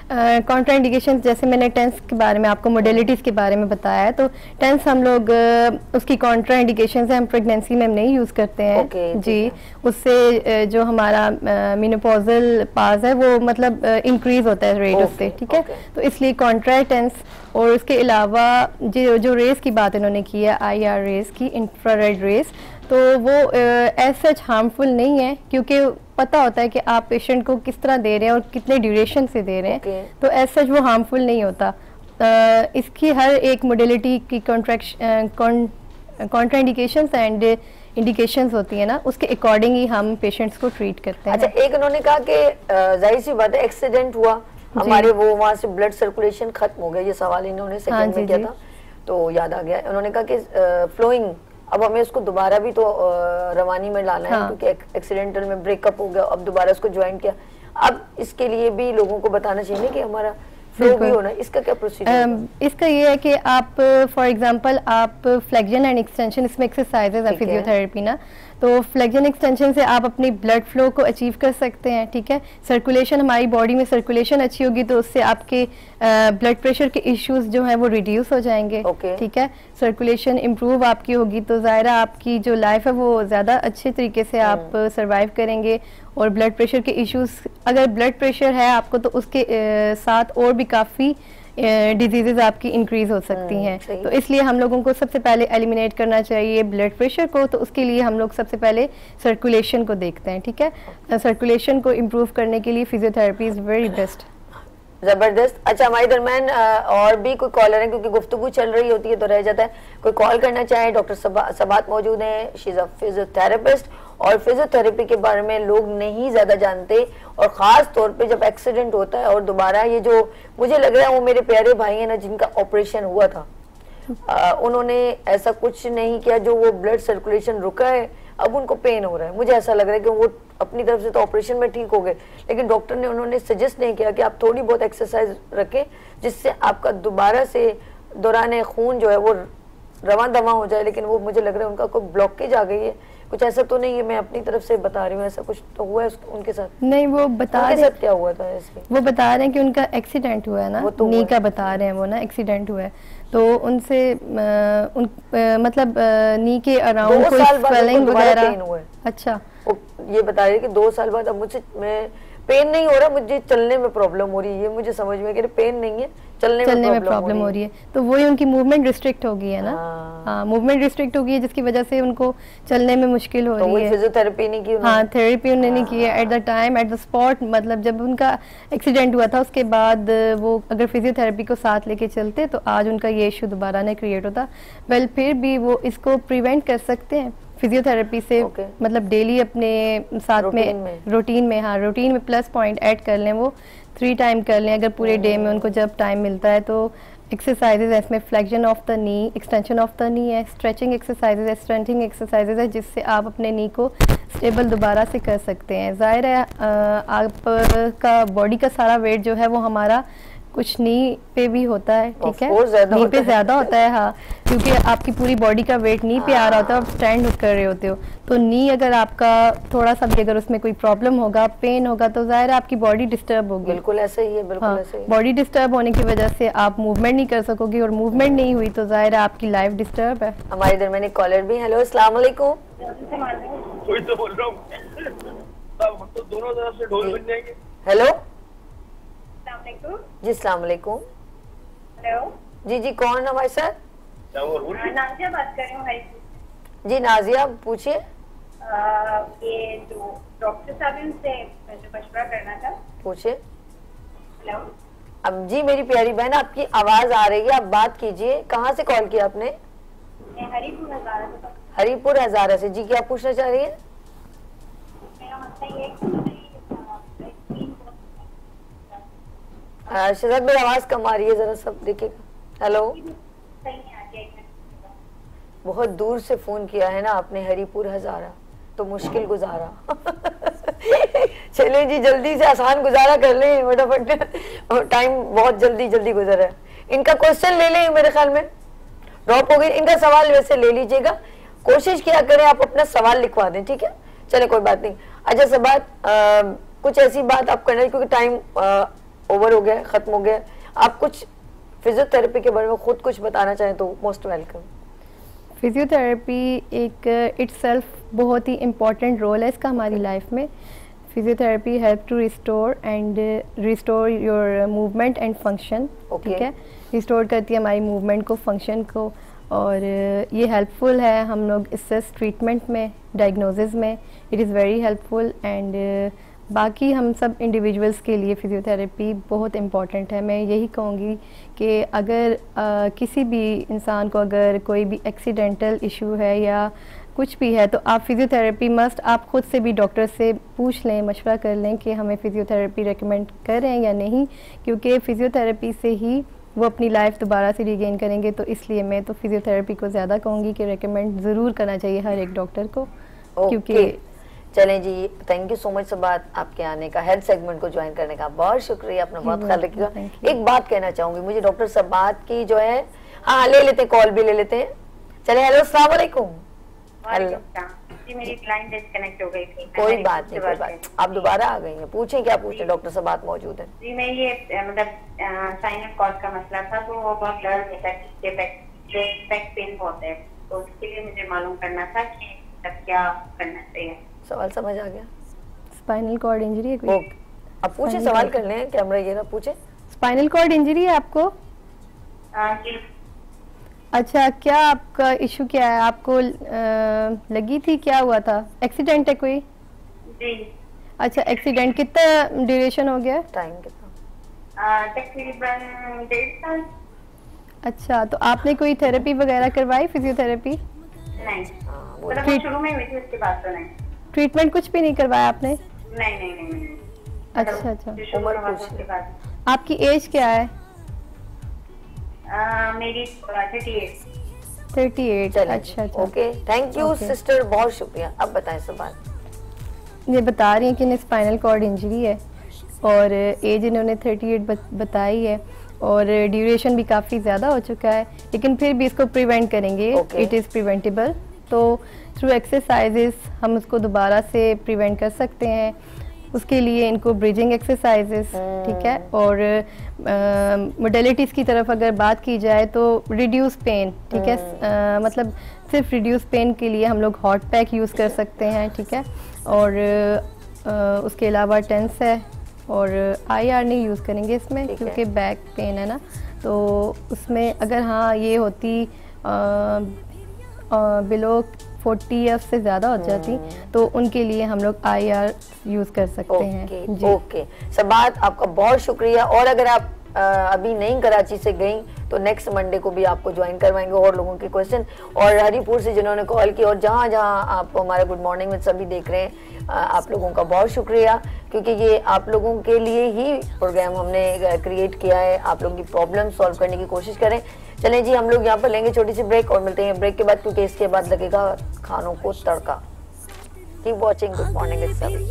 कॉन्ट्राइंडिकेशन जैसे मैंने टेंस के बारे में आपको मोडेलिटीज़ के बारे में बताया है, तो टेंस हम लोग uh, उसकी कॉन्ट्राइंडिकेशन है हम प्रेगनेंसी में हम नहीं यूज़ करते हैं। okay, जी, उससे uh, जो हमारा मेनोपॉजल पास है वो मतलब इंक्रीज uh, होता है रेट okay, उससे, ठीक है okay. तो इसलिए कॉन्ट्राइड टेंस और उसके अलावा जो जो रेस की बात इन्होंने की है, आई आर रेस की, इंफ्रारेड रेस, तो वो एज सच हार्मफुल नहीं है क्योंकि पता होता है कि आप पेशेंट को किस तरह दे रहे हैं और कितने ड्यूरेशन से दे रहे हैं okay. तो एज सच वो हार्मफुल नहीं होता। uh, इसकी हर एक मोडेलिटी की कॉन्ट्रैक्शन कॉन्ट्राइंडिकेशंस एंड इंडिकेशंस होती है ना, उसके अकॉर्डिंग ही हम पेशेंट्स को ट्रीट करते हैं। अच्छा, एक उन्होंने कहा कि जाहिर सी बात है एक्सीडेंट हुआ हमारे, वो वहाँ से ब्लड सर्कुलेशन खत्म हो गया, ये सवाल इन्होंने सेकंड हाँ, में किया था तो याद आ गया। उन्होंने कहा कि फ्लोइंग अब हमें उसको दोबारा भी तो रवानी में लाना हाँ। है क्योंकि एक्सीडेंटल में ब्रेकअप हो गया, अब दोबारा उसको ज्वाइन किया। अब इसके लिए भी लोगों को बताना चाहिए कि हमारा फ्लो भी होना, इसका क्या प्रोसीजर? इसका ये है कि आप फॉर एग्जांपल आप फ्लेक्शन एंड एक्सटेंशन, इसमें एक्सरसाइजेज है फिजियोथेरेपी ना, तो फ्लेक्शन एक्सटेंशन से आप अपनी ब्लड फ्लो को अचीव कर सकते हैं, ठीक है। सर्कुलेशन, हमारी बॉडी में सर्कुलेशन अच्छी होगी तो उससे आपके ब्लड प्रेशर के इश्यूज जो हैं वो रिड्यूस हो जाएंगे, okay. ठीक है। सर्कुलेशन इम्प्रूव आपकी होगी तो ज़ाहिर आपकी जो लाइफ है वो ज़्यादा अच्छे तरीके से आप सर्वाइव करेंगे। और ब्लड प्रेशर के इश्यूज, अगर ब्लड प्रेशर है आपको तो उसके आ, साथ और भी काफ़ी डिजीजेज आपकी इंक्रीज हो सकती हैं, तो इसलिए हम लोगों को सबसे पहले एलिमिनेट करना चाहिए ब्लड प्रेशर को, तो उसके लिए हम लोग सबसे पहले सर्कुलेशन को देखते हैं, ठीक है। सर्कुलेशन को इम्प्रूव करने के लिए फिजियोथेरेपी इज़ वेरी बेस्ट। जबरदस्त। अच्छा, हमारे दरम्यान और भी कोई कॉलर है क्योंकि गुफ्तगू चल रही होती है तो रह जाता है, कोई कॉल करना चाहे? डॉक्टर सबात मौजूद हैं, शी इज अ फिजियोथेरेपिस्ट, और फिजियोथेरेपी के बारे में लोग नहीं ज्यादा जानते, और खास तौर पे जब एक्सीडेंट होता है और दोबारा ये जो मुझे लग रहा है वो मेरे प्यारे भाई हैं ना जिनका ऑपरेशन हुआ था, आ, उन्होंने ऐसा कुछ नहीं किया जो वो ब्लड सर्कुलेशन रुका है, अब उनको पेन हो रहा है। मुझे ऐसा लग रहा है कि वो अपनी तरफ से तो ऑपरेशन में ठीक हो गए, लेकिन डॉक्टर ने उन्होंने सजेस्ट नहीं किया कि आप थोड़ी बहुत एक्सरसाइज रखें जिससे आपका दोबारा से दौरान खून जो है वो रवां दवा हो जाए, लेकिन वो मुझे लग रहा है उनका कोई ब्लॉकेज आ गई है, कुछ ऐसा तो नहीं है? मैं अपनी तरफ से बता रही हूँ, ऐसा कुछ तो हुआ है उनके साथ? नहीं, वो बता रहे साथ क्या हुआ था ऐसे? वो बता रहे हैं कि उनका एक्सीडेंट हुआ है ना, तो नी का बता रहे हैं वो ना, एक्सीडेंट हुआ है तो उनसे आ, उन आ, मतलब आ, नी के अराउंड कोई स्वेलिंग वगैरह। अच्छा, ये बता रहे कि दो साल बाद अब मुझे मैं पेन नहीं हो रहा, मुझे चलने में प्रॉब्लम हो रही है, ये मुझे समझ में कि पेन नहीं है, चलने, चलने में प्रॉब्लम हो रही है, तो वही उनकी मूवमेंट रिस्ट्रिक्ट हो गई है ना। हाँ, मूवमेंट रिस्ट्रिक्ट हो गई है जिसकी वजह से उनको चलने में मुश्किल हो रही है। फिजियोथेरेपी नहीं की? हाँ, थेरेपी उन्होंने की है at the time, at the spot, मतलब जब उनका एक्सीडेंट हुआ था उसके बाद वो अगर फिजियोथेरेपी को साथ लेके चलते तो आज उनका ये इशू दोबारा नहीं क्रिएट होता। वेल, फिर भी वो इसको प्रिवेंट कर सकते हैं फिजियोथेरेपी से, okay. मतलब डेली अपने साथ रूटीन में रूटीन में हाँ रूटीन में प्लस पॉइंट ऐड कर लें, वो थ्री टाइम कर लें अगर पूरे डे में उनको जब टाइम मिलता है। तो एक्सरसाइजेज है इसमें, flexion of the knee, extension of the knee है, स्ट्रेचिंग एक्सरसाइजेज है, स्ट्रेंथिंग एक्सरसाइजेज है, जिससे आप अपने नी को स्टेबल दोबारा से कर सकते हैं। जाहिर है आपका बॉडी का सारा वेट जो है वो हमारा कुछ नी पे भी होता है, ठीक है, नी पे ज्यादा होता है, हाँ, क्योंकि आपकी पूरी बॉडी का वेट नी पे आ रहा होता है, आप स्टैंड कर रहे होते हो, तो नी अगर आपका थोड़ा सा भी अगर उसमें कोई प्रॉब्लम होगा, पेन होगा, तो जाहिर है आपकी बॉडी डिस्टर्ब होगी। बिल्कुल ऐसे ही है, बिल्कुल हाँ, ऐसे ही। बॉडी डिस्टर्ब होने की वजह से आप मूवमेंट नहीं कर सकोगे, और मूवमेंट नहीं हुई तो जाहिर है आपकी लाइफ डिस्टर्ब है। हमारे इधर मैंने कॉलर भी। हेलो, अस्सलाम वालेकुम। हेलो जी, अस्सलाम वालेकुम। हेलो जी जी, कौन हमारे साथ? नाजिया बात कर रही हूँ। जी नाजिया, पूछिए। ये जो डॉक्टर साहब उनसे जो मशवरा करना था। पूछिए। हेलो। अब जी मेरी प्यारी बहन, आपकी आवाज आ रही है, आप बात कीजिए। कहाँ से कॉल किया आपने? मैं हरीपुर हजारा से। हरीपुर हजारा से, जी क्या पूछना चाह रही है? मेरा मसला ये शहजाद, मेरी आवाज कम आ रही है, जरा सब देखिएगा। हेलो, बहुत दूर से फोन किया है ना आपने, हरीपुर हजारा, तो मुश्किल गुजारा। चलिए जी, जल्दी से आसान गुजारा कर लें फटाफट, टाइम बहुत जल्दी जल्दी गुजर है। इनका क्वेश्चन ले लें, मेरे ख्याल में ड्रॉप हो गई। इनका सवाल वैसे ले लीजिएगा, कोशिश किया करें आप अपना सवाल लिखवा दें, ठीक है? चले, कोई बात नहीं। अच्छा, सब बात कुछ ऐसी बात आप करना, क्योंकि टाइम ओवर हो गया, खत्म हो गया। आप कुछ फिजियोथेरेपी के बारे में खुद कुछ बताना चाहें तो मोस्ट वेलकम। फिजियोथेरेपी एक इटसेल्फ बहुत ही इम्पॉर्टेंट रोल है इसका हमारी लाइफ में। Physiotherapy help to restore and restore your movement and function, ठीक है, रिस्टोर करती है हमारी मूवमेंट को, फंक्शन को, और ये हेल्पफुल है हम लोग इससे ट्रीटमेंट में, डायग्नोसिस में, it is very helpful. And बाकी हम सब इंडिविजुअल्स के लिए फ़िज़ियोथेरेपी बहुत इम्पॉर्टेंट है। मैं यही कहूँगी कि अगर आ, किसी भी इंसान को अगर कोई भी एक्सीडेंटल इशू है या कुछ भी है तो आप फिज़ियोथेरेपी मस्ट, आप खुद से भी डॉक्टर से पूछ लें, मशवरा कर लें कि हमें फ़िज़ियोथेरेपी रेकमेंड करें या नहीं, क्योंकि फ़िज़ियोथेरेपी से ही वो अपनी लाइफ दोबारा से रिगेन करेंगे। तो इसलिए मैं तो फिज़ियोथेरेपी को ज़्यादा कहूँगी कि रेकमेंड ज़रूर करना चाहिए हर एक डॉक्टर को। okay. क्योंकि चलें जी, thank you so much Sabat, आपके आने का, हेल्थ सेगमेंट को ज्वाइन करने का बहुत शुक्रिया, अपना बहुत ख्याल रखिएगा। एक बात कहना चाहूँगी, मुझे डॉक्टर सबात की जो है, हाँ ले लेते हैं, कॉल भी ले लेते हैं। चले, हेलो अस्सलाम वालेकुम। जी मेरी लाइन डिस्कनेक्ट हो गई थी। कोई बात नहीं, कोई बात, आप दोबारा आ गई हैं, पूछें क्या पूछें, डॉक्टर सबात मौजूद है। जी मैं ये मतलब साइनस कॉर्ड का मसला था, तो वो बहुत दर्द होता है, बैक पेन बहुत है, तो उसके लिए मुझे मालूम करना था कि तब क्या करना चाहिए। सवाल समझ आ गया? स्पाइनल कॉर्ड इंजरी है कोई? ओके, अब पूछे, सवाल कर लें, कैमरा ये ना पूछे। स्पाइनल कॉर्ड इंजरी है आपको? जी। अच्छा, क्या आपका इशू क्या है? आपको आ, लगी थी, क्या हुआ था? एक्सीडेंट है कोई? जी। अच्छा, एक्सीडेंट कितना ड्यूरेशन हो गया? टाइम कितना? तकरीबन डेढ़ साल। अच्छा, तो आपने कोई थेरेपी वगैरह करवाई, फिजियोथेरेपी? नहीं, मतलब वो शुरू में हुई थी, उसके बाद तो नहीं। ट्रीटमेंट कुछ भी नहीं करवाया आपने? नहीं नहीं नहीं, नहीं। अच्छा अच्छा। उम्र पूछ ले। आपकी एज क्या है? Uh, मेरी थर्टी एट। Thirty eight. अच्छा अच्छा, ओके, थैंक यू सिस्टर, बहुत शुक्रिया। अब बताएं सबात। ये बता रही हैं कि इन्हें स्पाइनल कॉर्ड इंजरी है और एज इन्होंने थर्टी एट बताई है और ड्यूरेशन भी काफ़ी ज़्यादा हो चुका है, लेकिन फिर भी इसको प्रिवेंट करेंगे, इट इज़ प्रिवेंटेबल। तो थ्रू एक्सरसाइजेस हम उसको दोबारा से प्रिवेंट कर सकते हैं। उसके लिए इनको ब्रिजिंग एक्सरसाइजेस, ठीक है, और मोडेलिटीज़ uh, की तरफ अगर बात की जाए तो रिड्यूस पेन, ठीक है, uh, मतलब सिर्फ रिड्यूस पेन के लिए हम लोग हॉट पैक यूज़ कर सकते हैं, ठीक है, और uh, उसके अलावा टेंस है और आई आर नहीं यूज़ करेंगे इसमें क्योंकि बैक पेन है ना, तो उसमें अगर हाँ ये होती बिलो फोर्टी या उससे ज़्यादा हो जाती तो उनके लिए हम लोग आई आर यूज़ कर सकते ओके, हैं जी। ओके सबात, आपका बहुत शुक्रिया। और अगर आप आ, अभी नहीं कराची से गई तो नेक्स्ट मंडे को भी आपको ज्वाइन करवाएंगे और लोगों के क्वेश्चन, और हरीपुर से जिन्होंने कॉल की और जहाँ जहाँ आप हमारे गुड मॉर्निंग में सभी देख रहे हैं, आ, आप लोगों का बहुत शुक्रिया, क्योंकि ये आप लोगों के लिए ही प्रोग्राम हमने क्रिएट किया है, आप लोगों की प्रॉब्लम सॉल्व करने की कोशिश करें। चलें जी, हम लोग यहाँ पर लेंगे छोटी सी ब्रेक और मिलते हैं ब्रेक के बाद, क्योंकि इसके बाद लगेगा खानों को तड़का। Keep watching good morning with सभी।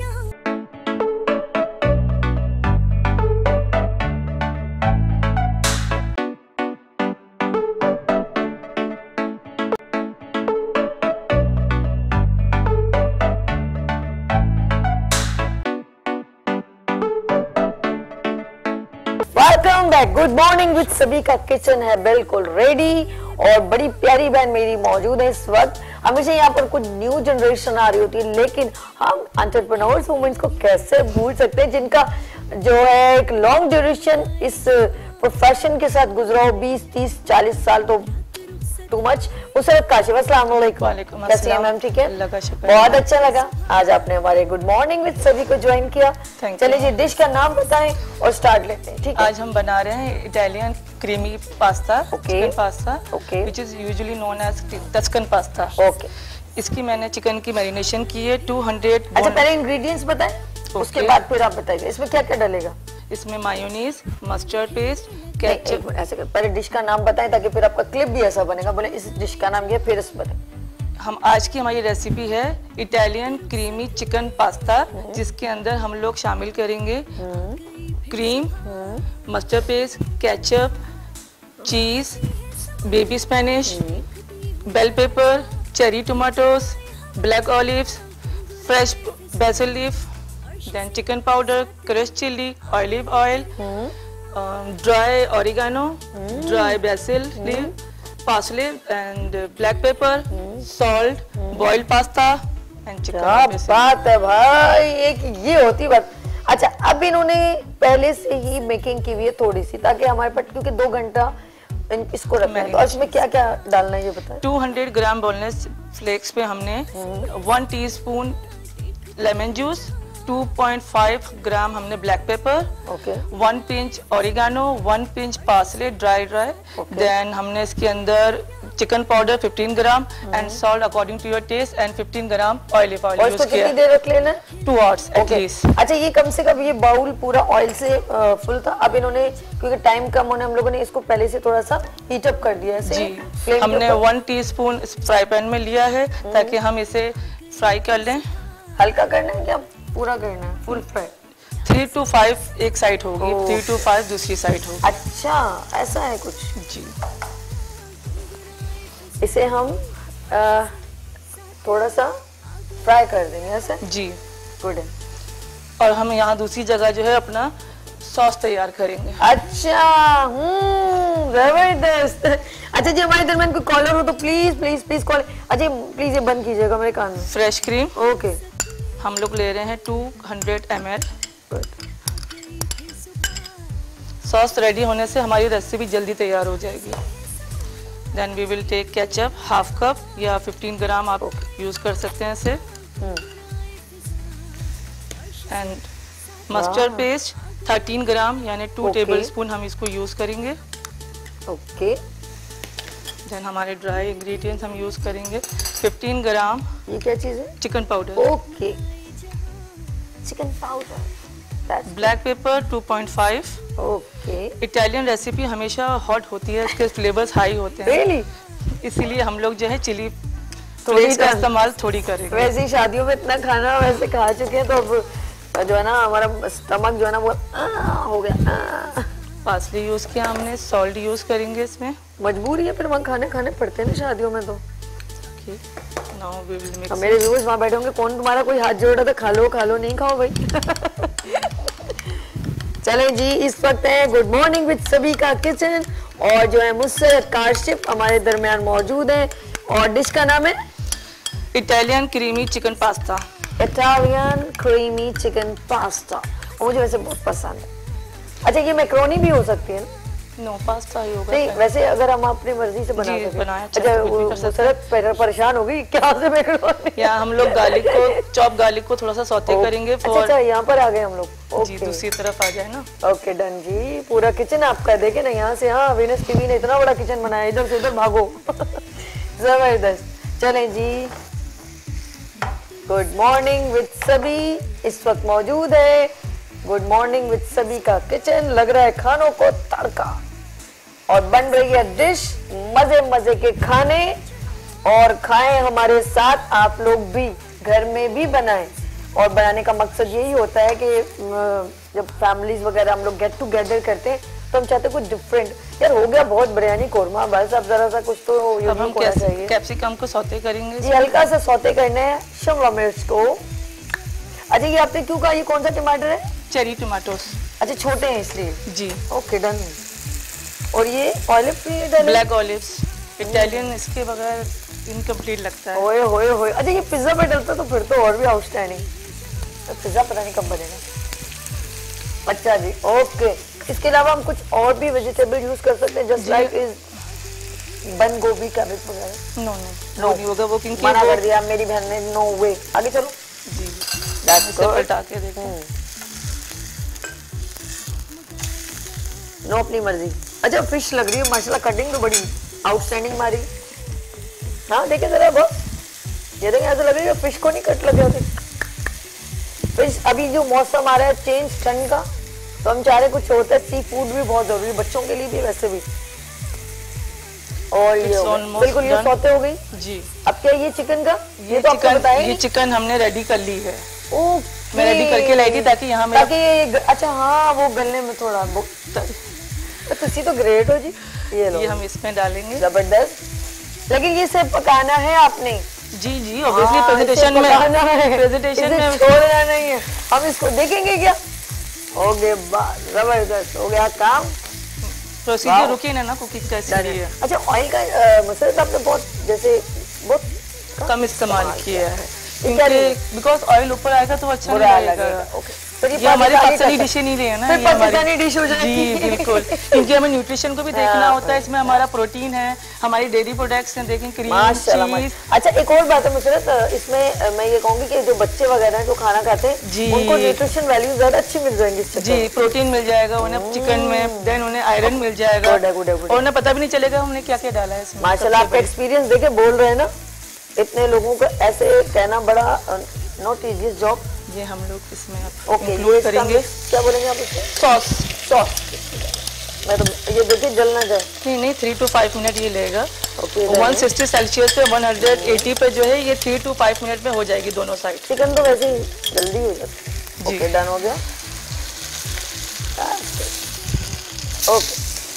Welcome back, good morning with सभी का किचन है बिल्कुल रेडी और बड़ी प्यारी बहन मेरी मौजूद है इस वक्त। हमेशा यहाँ पर कुछ न्यू जनरेशन आ रही होती है, लेकिन हम एंटरप्रेन्योर्स वुमेन्स को कैसे भूल सकते हैं जिनका जो है एक लॉन्ग ड्यूरेशन इस प्रोफेशन के साथ गुजरा हो, बीस तीस चालीस साल तो टू मच। मुसरत काशिफ, अस्सलाम वालेकुम, कैसी हैं मैम? ठीक है, बहुत अच्छा लगा आज आपने हमारे गुड मॉर्निंग विद सभी को ज्वाइन किया। चलिए जी, डिश का नाम बताएं और स्टार्ट लेते हैं। ठीक है, आज हम बना रहे हैं Italian creamy pasta, chicken pasta, which is usually known as Tuscan pasta. Okay, इसकी मैंने चिकन की मैरिनेशन की है टू हंड्रेड। अच्छा, पहले इंग्रेडिएंट्स बताएं, उसके बाद फिर आप बताइए इसमें क्या क्या डलेगा। इसमें मायोनीज, मस्टर्ड पेस्ट, केचप। ऐसे कर, पहले डिश का नाम बताएं ताकि फिर आपका क्लिप भी ऐसा बनेगा, बोले इस डिश का नाम ये, फिर इस बताएं। हम आज की हमारी रेसिपी है इटालियन क्रीमी चिकन पास्ता, जिसके अंदर हम लोग शामिल करेंगे cream, mustard paste, ketchup, cheese, baby spinach, bell pepper, cherry tomatoes, black olives, fresh basil leaf, then chicken powder, crush chilli, olive oil, dry oregano, dry basil leave, parsley and black pepper, salt, boiled pasta and chicken. क्या बात है भाई, एक ये होती बात। अच्छा, अब इन्होंने पहले से ही मेकिंग की हुई है थोड़ी सी, ताकि हमारे पास, क्योंकि दो घंटा इसको रखना है, तो इसमें क्या क्या डालना है ये बताएं। Two hundred gram boneless flex पे हमने one teaspoon lemon juice, two point five gram हमने black pepper, okay, one pinch oregano, one pinch parsley dry dry, then हमने इसके अंदर chicken powder fifteen gram and salt according to your taste and fifteen gram olive oil use किया। कितनी देर रख लेना है? Two hours at least. अच्छा, ये कम से कम ये बाउल पूरा ऑयल से फुल था, अब इन्होंने क्योंकि टाइम कम होने हम लोगों ने इसको पहले से थोड़ा सा हीट अप कर दिया है। जी, हमने वन टीस्पून फ्राई पैन में लिया है ताकि हम इसे फ्राई कर लें। हल्का करना है क्या पूरा करना है? Full fry. Three two five एक साइड होगी, थ्री टू फाइव दूसरी साइड होगी। अच्छा, ऐसा है कुछ। जी, इसे हम आ, थोड़ा सा फ्राई कर देंगे ऐसे। जी, गुड है। और हम यहाँ दूसरी जगह जो है अपना सॉस तैयार करेंगे। अच्छा, हम्म, जबरदस्त। अच्छा जी, हमारे दरमियान कोई कॉलर हो तो प्लीज प्लीज प्लीज कॉल। अच्छा प्लीज ये बंद कीजिएगा मेरे कान में। फ्रेश क्रीम ओके, हम लोग ले रहे हैं two hundred M L. Sauce ready होने से हमारी रेसिपी जल्दी तैयार हो जाएगी। Then we will take ketchup half cup या फिफ्टीन ग्राम आप यूज कर सकते हैं इसे। And mustard paste thirteen gram यानी टू टेबल स्पून हम इसको यूज करेंगे। ओके, देन हमारे ड्राई इंग्रेडिएंट्स हम यूज करेंगे फिफ्टीन ग्राम। ये क्या चीज है? Chicken powder. Okay, chicken powder. Black pepper two point five. Okay, Italian recipe हमेशा हॉट होती है, इसके फ्लेवर्स हाई होते हैं। really? इसीलिए हम लोग जो है चिली थोड़ी का इस्तेमाल थोड़ी करेंगे। वैसे ही शादियों में इतना खाना वैसे खा चुके हैं तो अब जो है ना हमारा स्टमक जो है ना वो आ, हो गया। पार्सले यूज किया हमने, सॉल्ट यूज करेंगे इसमें। मजबूरी है फिर वहाँ खाने खाने पड़ते हैं ना शादियों में तो। Okay. Now we will mix अब मेरे व्यूअर्स वहाँ बैठे होंगे, कौन तुम्हारा कोई हाथ जोड़ रहा था, खा लो खा लो, नहीं खाओ भाई। चले जी, इस वक्त है गुड मॉर्निंग विद सभी का किचन और जो है मुझसे काशिफ हमारे दरमियान मौजूद है और डिश का नाम है Italian creamy chicken pasta. Italian creamy chicken pasta, मुझे वैसे बहुत पसंद है। अच्छा, ये मैक्रोनी भी हो सकती है ना? नो, पास्ता ही होगा। नहीं, वैसे अगर हम अपनी मर्जी से बना सकते हैं। अच्छा, वो सरत परेशान हो गई क्या से मैक्रोनी? या हम लोग गार्लिक को चॉप गार्लिक को थोड़ा सा सौते करेंगे। अच्छा अच्छा, यहाँ पर आ गए हम लोग। जी, दूसरी तरफ आ जाए ना। ओके, डन जी। पूरा किचन आपका देखे ना यहाँ से। हाँ, वीनस टीवी ने इतना बड़ा किचन बनाया, इधर से उधर भागो। जबरदस्त। चलें जी, गुड मॉर्निंग विद सभी इस वक्त मौजूद है। गुड मॉर्निंग विद सभी का किचन, लग रहा है खानों को तड़का और बन रही है डिश, मजे मजे के खाने और खाएं हमारे साथ। आप लोग भी घर में भी बनाएं और बनाने का मकसद यही होता है कि जब फैमिलीज वगैरह हम लोग गेट टुगेदर करते हैं तो हम चाहते हैं कुछ डिफरेंट। यार हो गया बहुत बिरयानी कोरमा, बस अब जरा सा कुछ तो यूनिक होना चाहिए। कैप्सिकम को सौते करेंगे जी, हल्का सा सौते करना है शिमला मिर्च को। अच्छा, ये आपने क्यों कहा ये कौन सा टमाटर है? Cherry tomatoes. अच्छा, छोटे हैं इसलिए। जी, ओके, डन। और ये ऑलिव भी डन, ब्लैक ऑलिव्स। इटालियन इसके बगैर इनकम्प्लीट लगता है। ओए होए होए। अच्छा, ये पिज्जा पे डलता तो फिर तो और भी आउटस्टैंडिंग। तो पिज्जा पता नहीं कब बनेगा। अच्छा जी, ओके। इसके अलावा हम कुछ और भी वेजिटेबल यूज कर सकते हैं, जस्ट लाइक इज बंद गोभी, कैबेज वगैरह? नो नो नो नहीं होगा वो, क्योंकि मना कर दिया मेरी बहन ने। No way. आगे चलो जी, दैट्स गुड। पलटा के देखो। नो, अपनी मर्जी। अच्छा, फिश लग रही है माशाल्लाह, कटिंग तो बड़ी आउटस्टैंडिंग मारी। हाँ देखे जरा बॉस, ये देखें, ऐसा लग रहा है फिश को नहीं कट लगे होते। फिश अभी जो मौसम आ रहा है चेंज ठंड का, तो हम चाह रहे कुछ होता है, सी फूड भी बहुत जरूरी है बच्चों के लिए भी वैसे भी। और ये बिल्कुल ये सौते हो गई जी। अब क्या ये चिकन का? ये तो आपको बताएं, ये चिकन हमने रेडी कर ली है। ओके, मैं रेडी करके लाई थी ताकि यहाँ में ताकि ये अच्छा हाँ वो गलने में थोड़ा तो तुसी तो ग्रेट हो जी। ये लो, ये हम इसमें डालेंगे। जबरदस्त। लेकिन ये सब पकाना है आपने? जी जी ऑब्वियसली प्रेजेंटेशन में प्रेजेंटेशन में छोड़ना नहीं है। हम इसको देखेंगे क्या? हो गया, जबरदस्त हो गया काम। प्रोसीजर रुके ना ना कुकिंग का इसलिए। अच्छा, ऑयल का मसला आपने बहुत जैसे बहुत कम इस्तेमाल किया है क्योंकि बिकॉज ऑयल ऊपर आएगा तो अच्छा नहीं लगेगा। ये हमारी पाकिस्तानी डिश नहीं रही है ना, ये हमारी डिश हो जाती है। जी बिल्कुल, क्योंकि हमें न्यूट्रिशन को भी देखना होता है। इसमें हमारा प्रोटीन है, हमारी डेयरी प्रोडक्ट्स हैं, देखें क्रीम, चीज। अच्छा, एक और बात है मुसरत, इसमें मैं ये कहूंगी कि जो बच्चे वगैरह हैं जो खाना खाते हैं उनको न्यूट्रिशन वैल्यू ज्यादा अच्छी मिल जाएंगी। जी, प्रोटीन मिल जाएगा उन्हें चिकन में, देन उन्हें आयरन मिल जाएगा और उन्हें पता भी नहीं चलेगा हमने क्या क्या डाला है इसमें। माशाल्लाह, आपका एक्सपीरियंस देखे बोल रहे हैं ना, इतने लोगों को ऐसे कहना बड़ा नॉट इजी जॉब। ये हम लोग इसमें ओके ये करेंगे, क्या बोलेंगे आप इसमें? सॉस सॉस मैं तो ये देखिए जल ना जाए। नहीं नहीं थ्री टू फाइव मिनट ये लेगा। ओके, वन सिक्सटी सेल्सियस पे वन एटी पे जो है ये थ्री टू फाइव मिनट में हो जाएगी दोनों साइड। चिकन तो वैसे ही जल्दी हो जाता है। ओके, डन हो गया। ओके,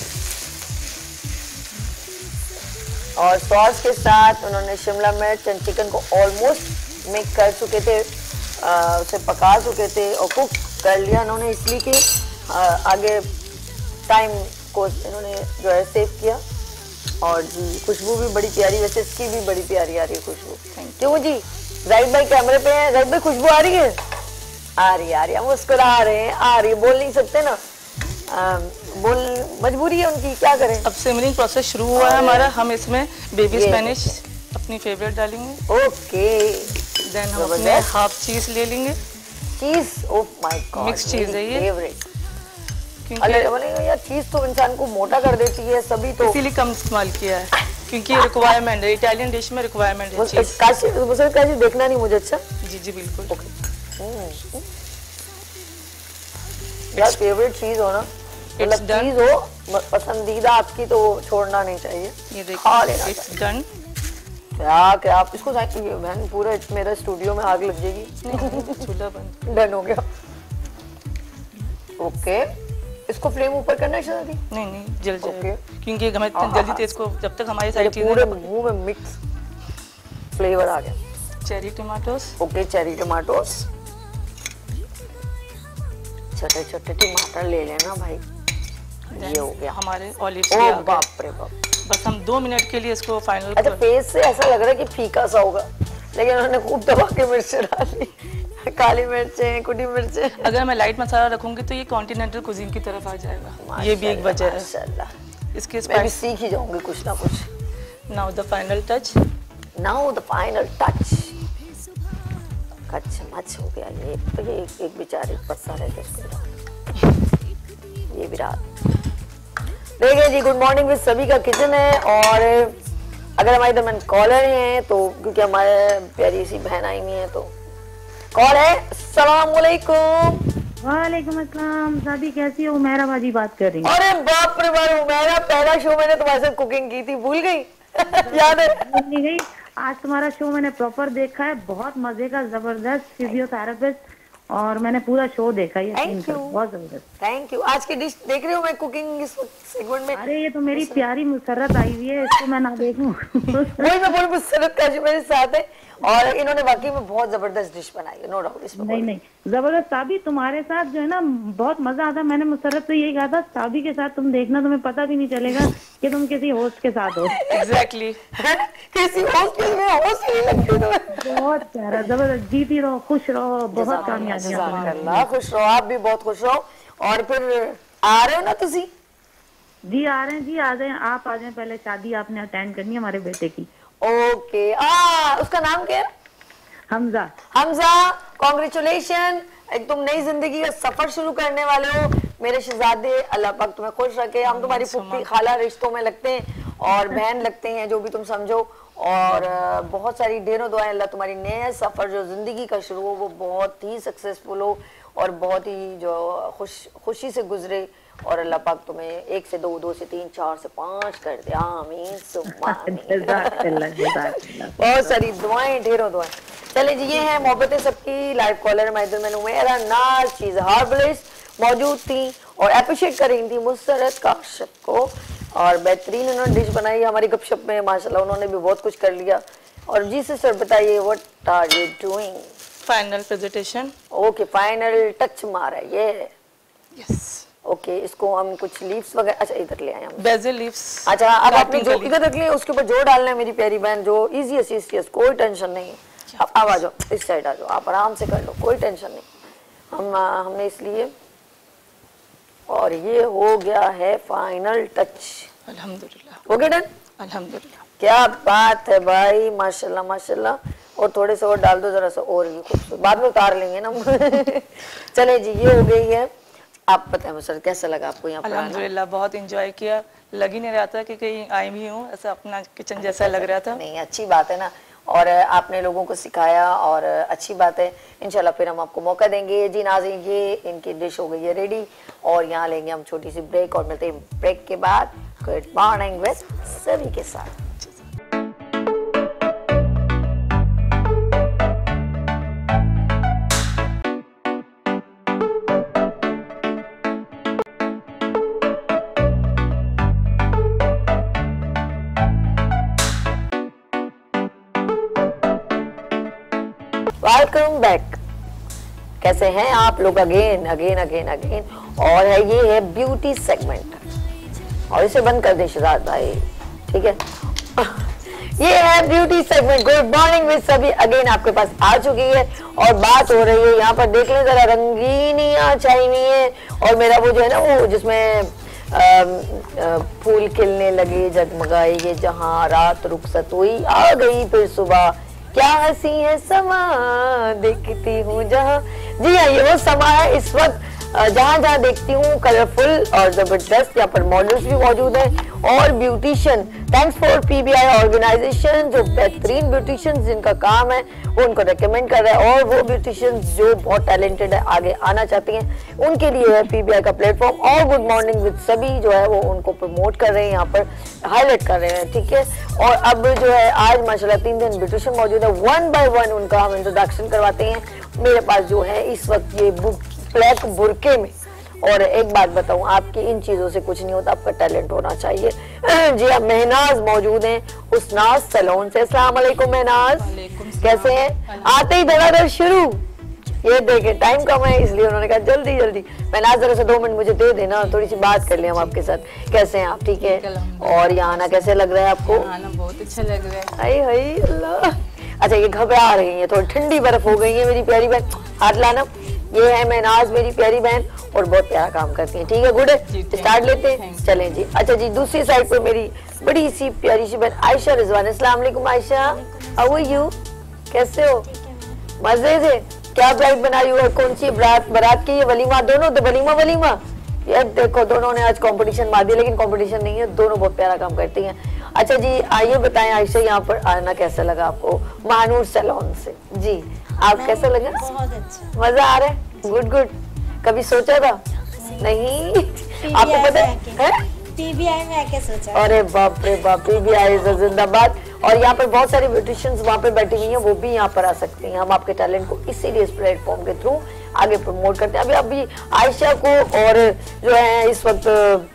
और सॉस के साथ उन्होंने शिमला मिर्च एंड चिकन को ऑलमोस्ट मिक्स कर चुके थे, आ, उसे पका चुके थे और कुक कर लिया इन्होंने, इसलिए कि आ, आगे टाइम को इन्होंने जो है सेव किया। और जी खुशबू भी बड़ी प्यारी, वैसे इसकी भी बड़ी प्यारी आ रही है खुशबू। क्यों जी, जाहिद भाई कैमरे पे हैं, जाहिद भाई खुशबू आ रही है? आ रही आ रही है, मुस्कुरा रहे हैं, आ रही है, बोल नहीं सकते ना, आ, बोल मजबूरी है उनकी, क्या करें। अब सिमरिंग प्रोसेस शुरू हुआ है हमारा। हम इसमें बेबी स्पेनिश अपनी फेवरेट डालेंगे। ओके, देन हम अपने हाफ चीज ले लेंगे। चीज, ओह माय गॉड, मिक्स चीज है ये, फेवरेट। क्योंकि यार चीज तो इंसान को मोटा कर देती है, सभी तो इसीलिए कम इस्तेमाल किया है क्योंकि रिक्वायरमेंट है, इटालियन डिश में रिक्वायरमेंट है चीज। काशी मुझे काशी देखना नहीं मुझे। अच्छा जी जी बिल्कुल। ओके, यार फेवरेट चीज हो ना, मतलब चीज हो पसंदीदा आपकी तो छोड़ना नहीं चाहिए। ये देखिए इट्स डन। क्या क्या आप इसको बहन पूरा मेरा स्टूडियो में आग लग जाएगी। चूल्हा बंद, डन हो गया। ओके, इसको फ्लेम ऊपर करना है शायद? नहीं नहीं जल जाएगा क्योंकि हमें जल्दी तेज को जब तक हमारी सारी चीजें पूरे मुंह में मिक्स फ्लेवर आ गया। Cherry tomatoes. Okay, cherry tomatoes, छोटे छोटे टमाटर ले लेना भाई। ये हो गया हमारे ऑलिव। ओ बाप रे बाप, बस हम दो मिनट के लिए इसको फाइनल। अच्छा, फेस से ऐसा लग रहा है कि फीका सा होगा, लेकिन उन्होंने खूब दबा के मिर्च डाली, काली मिर्चें, कुटी मिर्चें। अगर मैं लाइट मसाला रखूंगी तो ये कॉन्टिनेंटल कुजीन की तरफ आ जाएगा, ये भी एक वजह है। माशाल्लाह, इसके मैं भी सीख ही जाऊंगी कुछ ना कुछ। Now the final touch, now the final touch. कच्छ मच हो गया ये तो, ये एक, एक बेचारे पत्ता रह गया, ये भी रात। देखिए जी, गुड मॉर्निंग विद सभी का किचन है। और अगर हमारे दरमियान कॉलर हैं तो, क्योंकि हमारे प्यारी सी बहन आई नहीं है, तो कॉल है। अस्सलाम वालेकुम। वालेकुम अस्सलाम। सादी कैसी हो? उमेरा बाजी बात कर रही हूँ। अरे बाप रे बाप, उमेरा पहला शो मैंने तुम्हारे साथ कुकिंग की थी, भूल गई? याद है? भूल गई। आज तुम्हारा शो मैंने प्रॉपर देखा है, बहुत मजे का, जबरदस्त फिजियोथेरेपिस्ट, और मैंने पूरा शो देखा है, थैंक यू, बहुत जबरदस्त। Thank you. आज की डिश देख रही हूँ मैं कुकिंग इस सेगमेंट में। अरे ये तो मेरी प्यारी मुसर्रत आई हुई है, इसको मैं ना देखूं। वही मैं बोल, मुसर्रत का जो मेरे साथ है, और इन्होंने वाकई में बहुत जबरदस्त डिश बनाई है, नो डाउट इसमें। नहीं नहीं जबरदस्त। साबी तुम्हारे साथ जो है ना बहुत मजा आता है। मैंने मुसर्रत से यही कहा था, साबी के साथ तुम देखना, तुम्हें पता भी नहीं चलेगा कि तुम किसी होस्ट के साथ हो। एग्जैक्टली किसी होस्ट के में होस्ट नहीं लगती तो। बहुत प्यारा, जबरदस्त। जीती रहो, खुश रहो, बहुत कामयाबियां। खुश रहो, आप भी बहुत खुश रहो। और फिर आ रहे हो ना तुसी? जी आ रहे हैं जी, आ जाए आप, आ जाए। पहले शादी आपने अटेंड करनी है हमारे बेटे की। ओके, आ उसका नाम क्या है? हमजा। हमजा, कॉन्ग्रेचुलेशन, एक तुम नई जिंदगी का सफर शुरू करने वाले हो मेरे शहजादे। अल्लाह पाक तुम्हें खुश रखे। हम तुम्हारी फुफ्फी खाला रिश्तों में लगते हैं और बहन लगते हैं, जो भी तुम समझो। और बहुत सारी ढेरों दुआएं, अल्लाह तुम्हारी नया सफर जो जिंदगी का शुरू हो वो बहुत ही सक्सेसफुल हो और बहुत ही जो खुश खुशी से गुजरे। और अल्लाह पाक तुम्हें एक से दो, दो से तीन, चार से पाँच कर दे। आमीन सुम्मा आमीन। बहुत सारी दुआएं, ढेरों दुआएं। चले जी, ये है मोहब्बतें सबकी लाइव कॉलर माइदर में उमेरा नाज चीज हार्बलिस्ट मौजूद थी और अप्रिशिएट कर रही थी मुसर्रत काशिफ को। और बेहतरीन उन्होंने डिश बनाई हमारी गपशप में, माशाल्लाह उन्होंने भी बहुत कुछ कर लिया। और जी सिस्टर बताइए what are you doing? Final presentation. Okay, final touch मारा है ये। यस। ओके, इसको हम कुछ लीव्स वगैरह, अच्छा इधर ले आए हम, बेजिल लीव्स। अच्छा अब आपने जो इधर रख लिया उसके ऊपर जो डालना है मेरी प्यारी बहन, जो इजी है, कोई टेंशन नहीं है। अब अब आ जाओ इस साइड आ जाओ, आप आराम से कर लो, कोई टेंशन नहीं। हम हमने इसलिए, और ये हो गया है फाइनल टच। अल्हम्दुलिल्लाह। हो गया डन? अल्हम्दुलिल्लाह। क्या बात है भाई, माशाल्लाह माशाल्लाह। और थोड़े से और डाल दो जरा सा, और ये खूबसूरत, बाद में उतार लेंगे ना। चले जी, ये हो गई है। आप बताएं सर कैसा लगा आपको यहाँ पर? अल्हम्दुलिल्लाह बहुत एंजॉय किया, लग ही नहीं रहा था कि कहीं आई भी हूँ, ऐसा अपना किचन जैसा लग रहा था। नहीं, अच्छी बात है ना, और आपने लोगों को सिखाया और अच्छी बात है। इंशाल्लाह फिर हम आपको मौका देंगे। जी नाज़रीन, ये इनकी डिश हो गई है रेडी, और यहाँ लेंगे हम छोटी सी ब्रेक, और मिलते हैं ब्रेक के बाद गुड मॉर्निंग विद सभी के साथ। Welcome back. कैसे हैं आप लोग? अगेन अगेन अगेन अगेन और है ये है ब्यूटी सेगमेंट, और इसे बंद कर दे शहजाद भाई, ठीक है? ये है beauty segment. Good morning with सभी अगेन आपके पास आ चुकी है, और बात हो रही है यहाँ पर, देख लें जरा, रंगीनियाँ छाई हुई है, और मेरा वो जो है ना, वो जिसमें आ, आ, फूल खिलने लगे, जगमगाई ये जहाँ, रात रुखसत हुई, आ गई फिर सुबह, क्या हंसी है समा, देखती हूँ जहाँ। जी हाँ, ये वो समा है इस वक्त जहाँ जहाँ देखती हूँ कलरफुल और जबरदस्त यहाँ पर मॉडल्स भी मौजूद हैं, और beautician. Thanks for PBI organisation, जो बेहतरीन ब्यूटिशियन जिनका काम है वो उनको रेकमेंड कर रहा है, और वो ब्यूटिशियन जो बहुत टैलेंटेड है, आगे आना चाहती हैं, उनके लिए है पीबीआई का प्लेटफॉर्म। और गुड मॉर्निंग विद सभी जो है वो उनको प्रमोट कर रहे हैं, यहाँ पर हाईलाइट कर रहे हैं, ठीक है? और अब जो है आज माशाल्लाह तीन दिन ब्यूटिशियन मौजूद है, वन बाय वन उनका हम इंट्रोडक्शन करवाते हैं। मेरे पास जो है इस वक्त ये बुक ब्लैक बुरके में, और एक बात बताऊं, आपकी इन चीजों से कुछ नहीं होता, आपका टैलेंट होना चाहिए। जी आप महनाज मौजूद हैं उसनाज सैलून से। अस्सलाम वालेकुम महनाज, कैसे हैं? आते ही धड़ाधड़ शुरू, ये देखे टाइम कम है इसलिए उन्होंने कहा जल्दी जल्दी। महनाज जरा से दो मिनट मुझे दे देना, थोड़ी सी बात कर ले हम आपके साथ। कैसे हैं आप? ठीक है। और यहाँ आना कैसे लग रहा है आपको? बहुत अच्छा लग रहा है। हाय हाय अल्लाह। अच्छा, ये घबरा रही है, थोड़ी ठंडी बर्फ हो गई है मेरी प्यारी बहन, हाथ लाना। ये है महनाज मेरी प्यारी बहन, और बहुत प्यारा काम करती है, ठीक है? गुड है, स्टार्ट लेते हैं, चलें जी। अच्छा जी, दूसरी साइड पर मेरी बड़ी सी प्यारी सी बहन आयशा रिजवान। अस्सलाम वालेकुम आयशा, हाउ आर यू? कैसे हो? मजे से? क्या ब्राइड बनाई हो? और कौन सी बारात बारात की? ये वलीमा दोनों, तो वलीमा वलीमा यार देखो, दोनों ने आज कंपटीशन मार दिया, लेकिन कंपटीशन नहीं है, दोनों बहुत प्यारा काम करती हैं। अच्छा जी, आइए बताएं आयशा, यहाँ पर आना कैसा लगा आपको महानूर सैलून से? जी आप कैसा लगा? बहुत अच्छा, मजा आ रहा है? Good good. कभी सोचा था? नहीं, आपको पता है पीबीआई में आके सोचा। अरे बाप रे बाप, पीबीआई जिंदाबाद। और यहाँ पर बहुत सारी ब्यूटिशियंस वहाँ पे बैठी हुई हैं, वो भी यहाँ पर आ सकती हैं। हम आपके टैलेंट को इसीलिए इस प्लेटफॉर्म के थ्रू आगे प्रमोट करते हैं। अभी अभी आयशा को और जो है इस वक्त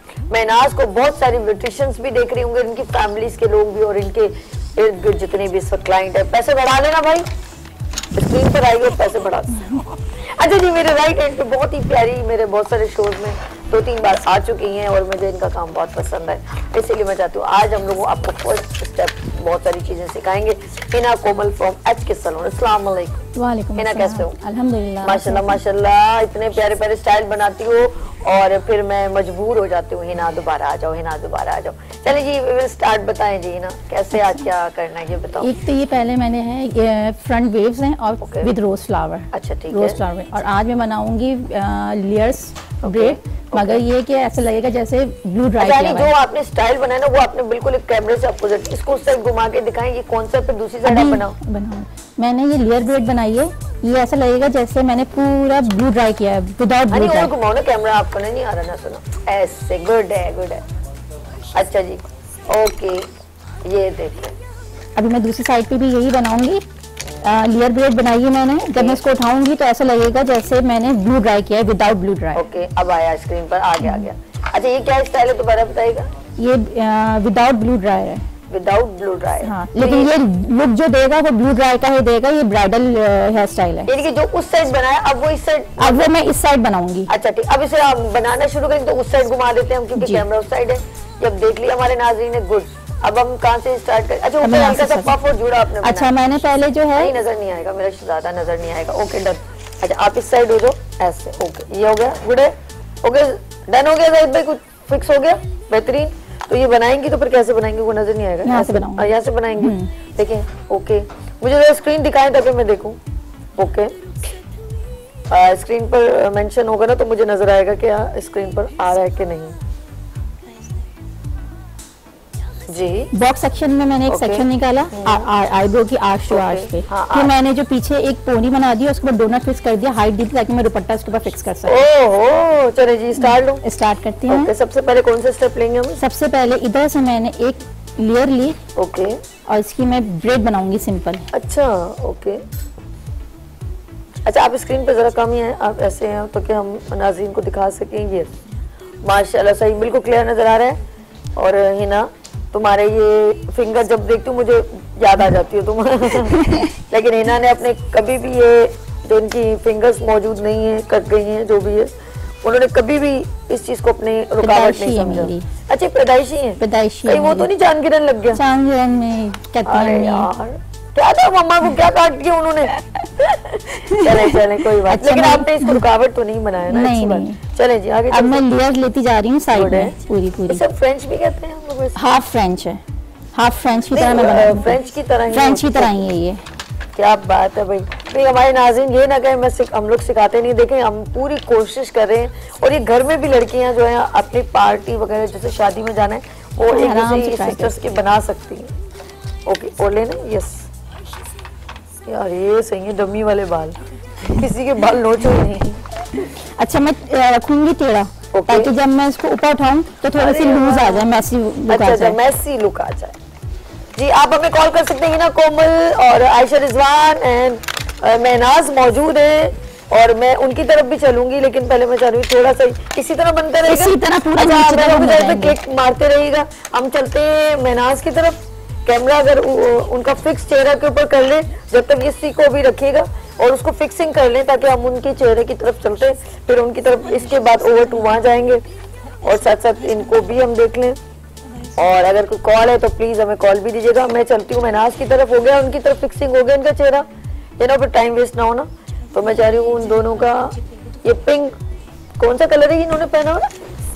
महनाज को बहुत सारी ब्यूटिशियंस भी देख रही होंगे, इनकी फैमिलीज के लोग भी, और इनके इर्द गिर्द जितने भी इस वक्त क्लाइंट है। पैसे बढ़ा लेना भाई, स्क्रीन पर आएंगे, पैसे बढ़ा देना। अच्छा जी, मेरे राइट हैंड पे बहुत ही प्यारी, मेरे बहुत सारे शोज में दो तीन बार आ चुकी हैं, और मुझे इनका काम बहुत पसंद है, इसीलिए मैं चाहती हूँ आज हम लोग आपको फर्स्ट स्टेप बहुत सारी चीजें सिखाएंगे। Hina Komal from H K salon. अस्सलाम वालेकुम। वालेकुम हिना, कैसे हो? अल्हम्दुलिल्लाह। माशाल्लाह माशाल्लाह, इतने प्यारे प्यारे स्टाइल बनाती हो, और फिर मैं मजबूर हो जाती हूँ, हिना दोबारा आ जाओ, हिना दोबारा आ जाओ। चलिए जी, विल स्टार्ट, बताएं जी हिना, कैसे आज क्या करना है ये बताओ। एक तो ये पहले मैंने है ये फ्रंट वेव्स हैं और Okay. With rose flower. अच्छा ठीक रोज है। फ्लावर, और आज मैं बनाऊंगी लेयर्स ब्रेड, मगर ये कि ऐसा लगेगा जैसे ब्लू ड्राई अच्छा, किया हुआ जो है। आपने स्टाइल बनाया ना, वो आपने बिल्कुल एक कैमरे से अपोजिट, इसको उस साइड घुमा के दिखाएं, ये कौन सा, फिर दूसरी साइड आप अभी बनाओ। बनाओ। मैंने ये लेयर ब्रेड बनाई है, ये ऐसा लगेगा जैसे मैंने पूरा ब्लू ड्राई किया है, विदाउट ब्लू अरे और ड्राई। घुमाओ ना कैमरा, आपको नहीं आ रहा ना, सुनो ऐसे। गुड है गुड है। अच्छा जी, ओके, ये देखिए। अभी मैं दूसरी साइड पे भी यही बनाऊंगी। लेयर ब्रेड बनाई है मैंने, जब मैं इसको उठाऊंगी तो ऐसा लगेगा जैसे मैंने ब्लू ड्राई किया है, विदाउट ब्लू ड्राई। ओके, अब आया स्क्रीन पर, आ गया आ गया। अच्छा, ये क्या स्टाइल है दोबारा बताइएगा। ये विदाउट ब्लू ड्राई है। Without blow dry. हाँ, लेकिन ये लुक जो देगा वो ब्लू ड्राई का ही देगा, ये ब्राइडल हेयर स्टाइल है। यानी कि जो उस साइड बनाया अब वो इस साइड, अब वो मैं इस साइड बनाऊंगी। अच्छा ठीक, अब इसे आप बनाना शुरू करेंगे तो उस साइड घुमा देते हैं हम, क्योंकि कैमरा उस साइड है। जब देख लिया हमारे नाज़रीन ने, गुड। अब हम कहाँ से स्टार्ट करें? अच्छा ऊपर हल्का सा पफ और जुड़ा आपने बनाया। अच्छा मैंने पहले जो है, नहीं नजर नहीं आएगा, मेरा ज्यादा नजर नहीं आएगा। Okay done. अच्छा आप इस साइड हो जाओ ऐसे, ओके ये हो गया, गुड है, ओके डन हो गया। जाहिद भाई कुछ फिक्स हो गया, बेहतरीन। तो ये बनाएंगी तो फिर कैसे बनाएंगे वो नजर नहीं आएगा, यहाँ से बनाऊंगी, यहाँ से बनाएंगे। देखिए ओके, मुझे जरा स्क्रीन दिखाएं ताकि मैं देखूं। ओके स्क्रीन पर मेंशन होगा ना तो मुझे नजर आएगा कि स्क्रीन पर आ रहा है कि नहीं। जी बॉक्स सेक्शन में मैंने एक okay. सेक्शन निकाला आईब्रो की आर्च टू आर्च पे। हाँ, फिर मैंने जो पीछे एक पोनी बना दी उसके बाद डोनट फिक्स कर दिया हाइट दी थी ताकि मैं दुपट्टा उसके ऊपर फिक्स कर सकूं। ओहो चलो जी स्टार्ट लो। स्टार्ट करती हूँ। okay, सबसे पहले कौन सा स्टेप लेंगे हम? सबसे पहले इधर से मैंने एक लेयर ली। Okay okay. और इसकी मैं ब्रेड बनाऊंगी सिंपल। अच्छा ओके okay. अच्छा आप स्क्रीन पे जरा कम ही हैं, आप ऐसे हैं तो कि हम नाज़रीन को दिखा सकें। ये माशाल्लाह सही बिल्कुल क्लियर नजर आ रहा है। और हिना तुम्हारे ये फिंगर जब देखती हूँ मुझे याद आ जाती है तुम लेकिन हिना ने अपने कभी भी ये जो इनकी फिंगर्स मौजूद नहीं है, कट गई हैं, जो भी है, उन्होंने कभी भी इस चीज को अपनी रुकावट नहीं समझा। अच्छा पैदाइशी है, पैदाइशी कहीं वो तो नहीं चांद गिरन लग गया? चांद गिरन में अरे यार क्या था, मम्मा को क्या काट दिया उन्होंने चले चले कोई बात। लेकिन आपने इसको रुकावट तो नहीं बनाया ना? नहीं नहीं। चले जी आगे। अब मैं लेयर लेती जा रही हूँ साइड में पूरी पूरी। सब फ्रेंच भी कहते हैं हम लोग? हाफ फ्रेंच है, हाफ फ्रेंच की तरह मैं बना, फ्रेंच की तरह, फ्रेंच की तरह ही है ये। क्या बात है भाई। नहीं हमारे नाज़रीन ये ना कहें मैं हम लोग सिखाते नहीं, देखें हम पूरी कोशिश कर रहे हैं। और ये घर में भी लड़कियां जो है अपनी पार्टी वगैरह जैसे शादी में जाना है वो एक दूसरी सिस्टर्स की बना सकती हैं। ओके और लेना। यस यार ये सही है, डमी वाले बाल, किसी के बाल नोचो नहीं। अच्छा मैं रखूंगी टेढ़ा ताकि जब मैं इसको ऊपर उठाऊं तो थोड़ी सी लूज आ जाए, मैसी लुक आ जाए। मैसी लुक आ जाए। जी आप हमें कॉल कर सकते हैं ना, कोमल और आयशा रिजवान एंड महनाज मौजूद है और मैं उनकी तरफ भी चलूंगी, लेकिन पहले मैं चाह रही हूँ थोड़ा सा इसी तरह बनता रहेगा, इसी तरह पूरा अच्छा क्लिक मारते रहेगा। हम चलते हैं महनाज की तरफ। कैमरा अगर उनका फिक्स चेहरा के ऊपर कर ले, जब तक इसी को भी रखिएगा और उसको फिक्सिंग कर ले ताकि हम उनके चेहरे की तरफ चलते हैं, फिर उनकी तरफ इसके बाद ओवर टू वहाँ जाएंगे और साथ साथ इनको भी हम देख लें। और अगर कोई कॉल है तो प्लीज हमें कॉल भी दीजिएगा। मैं चलती हूँ, महनाज की तरफ हो गया, उनकी तरफ फिक्सिंग हो गया इनका चेहरा, ये ना फिर टाइम वेस्ट ना होना। तो मैं चाह रही हूँ उन दोनों का ये पिंक, कौन सा कलर है इन्होंने पहना हुआ?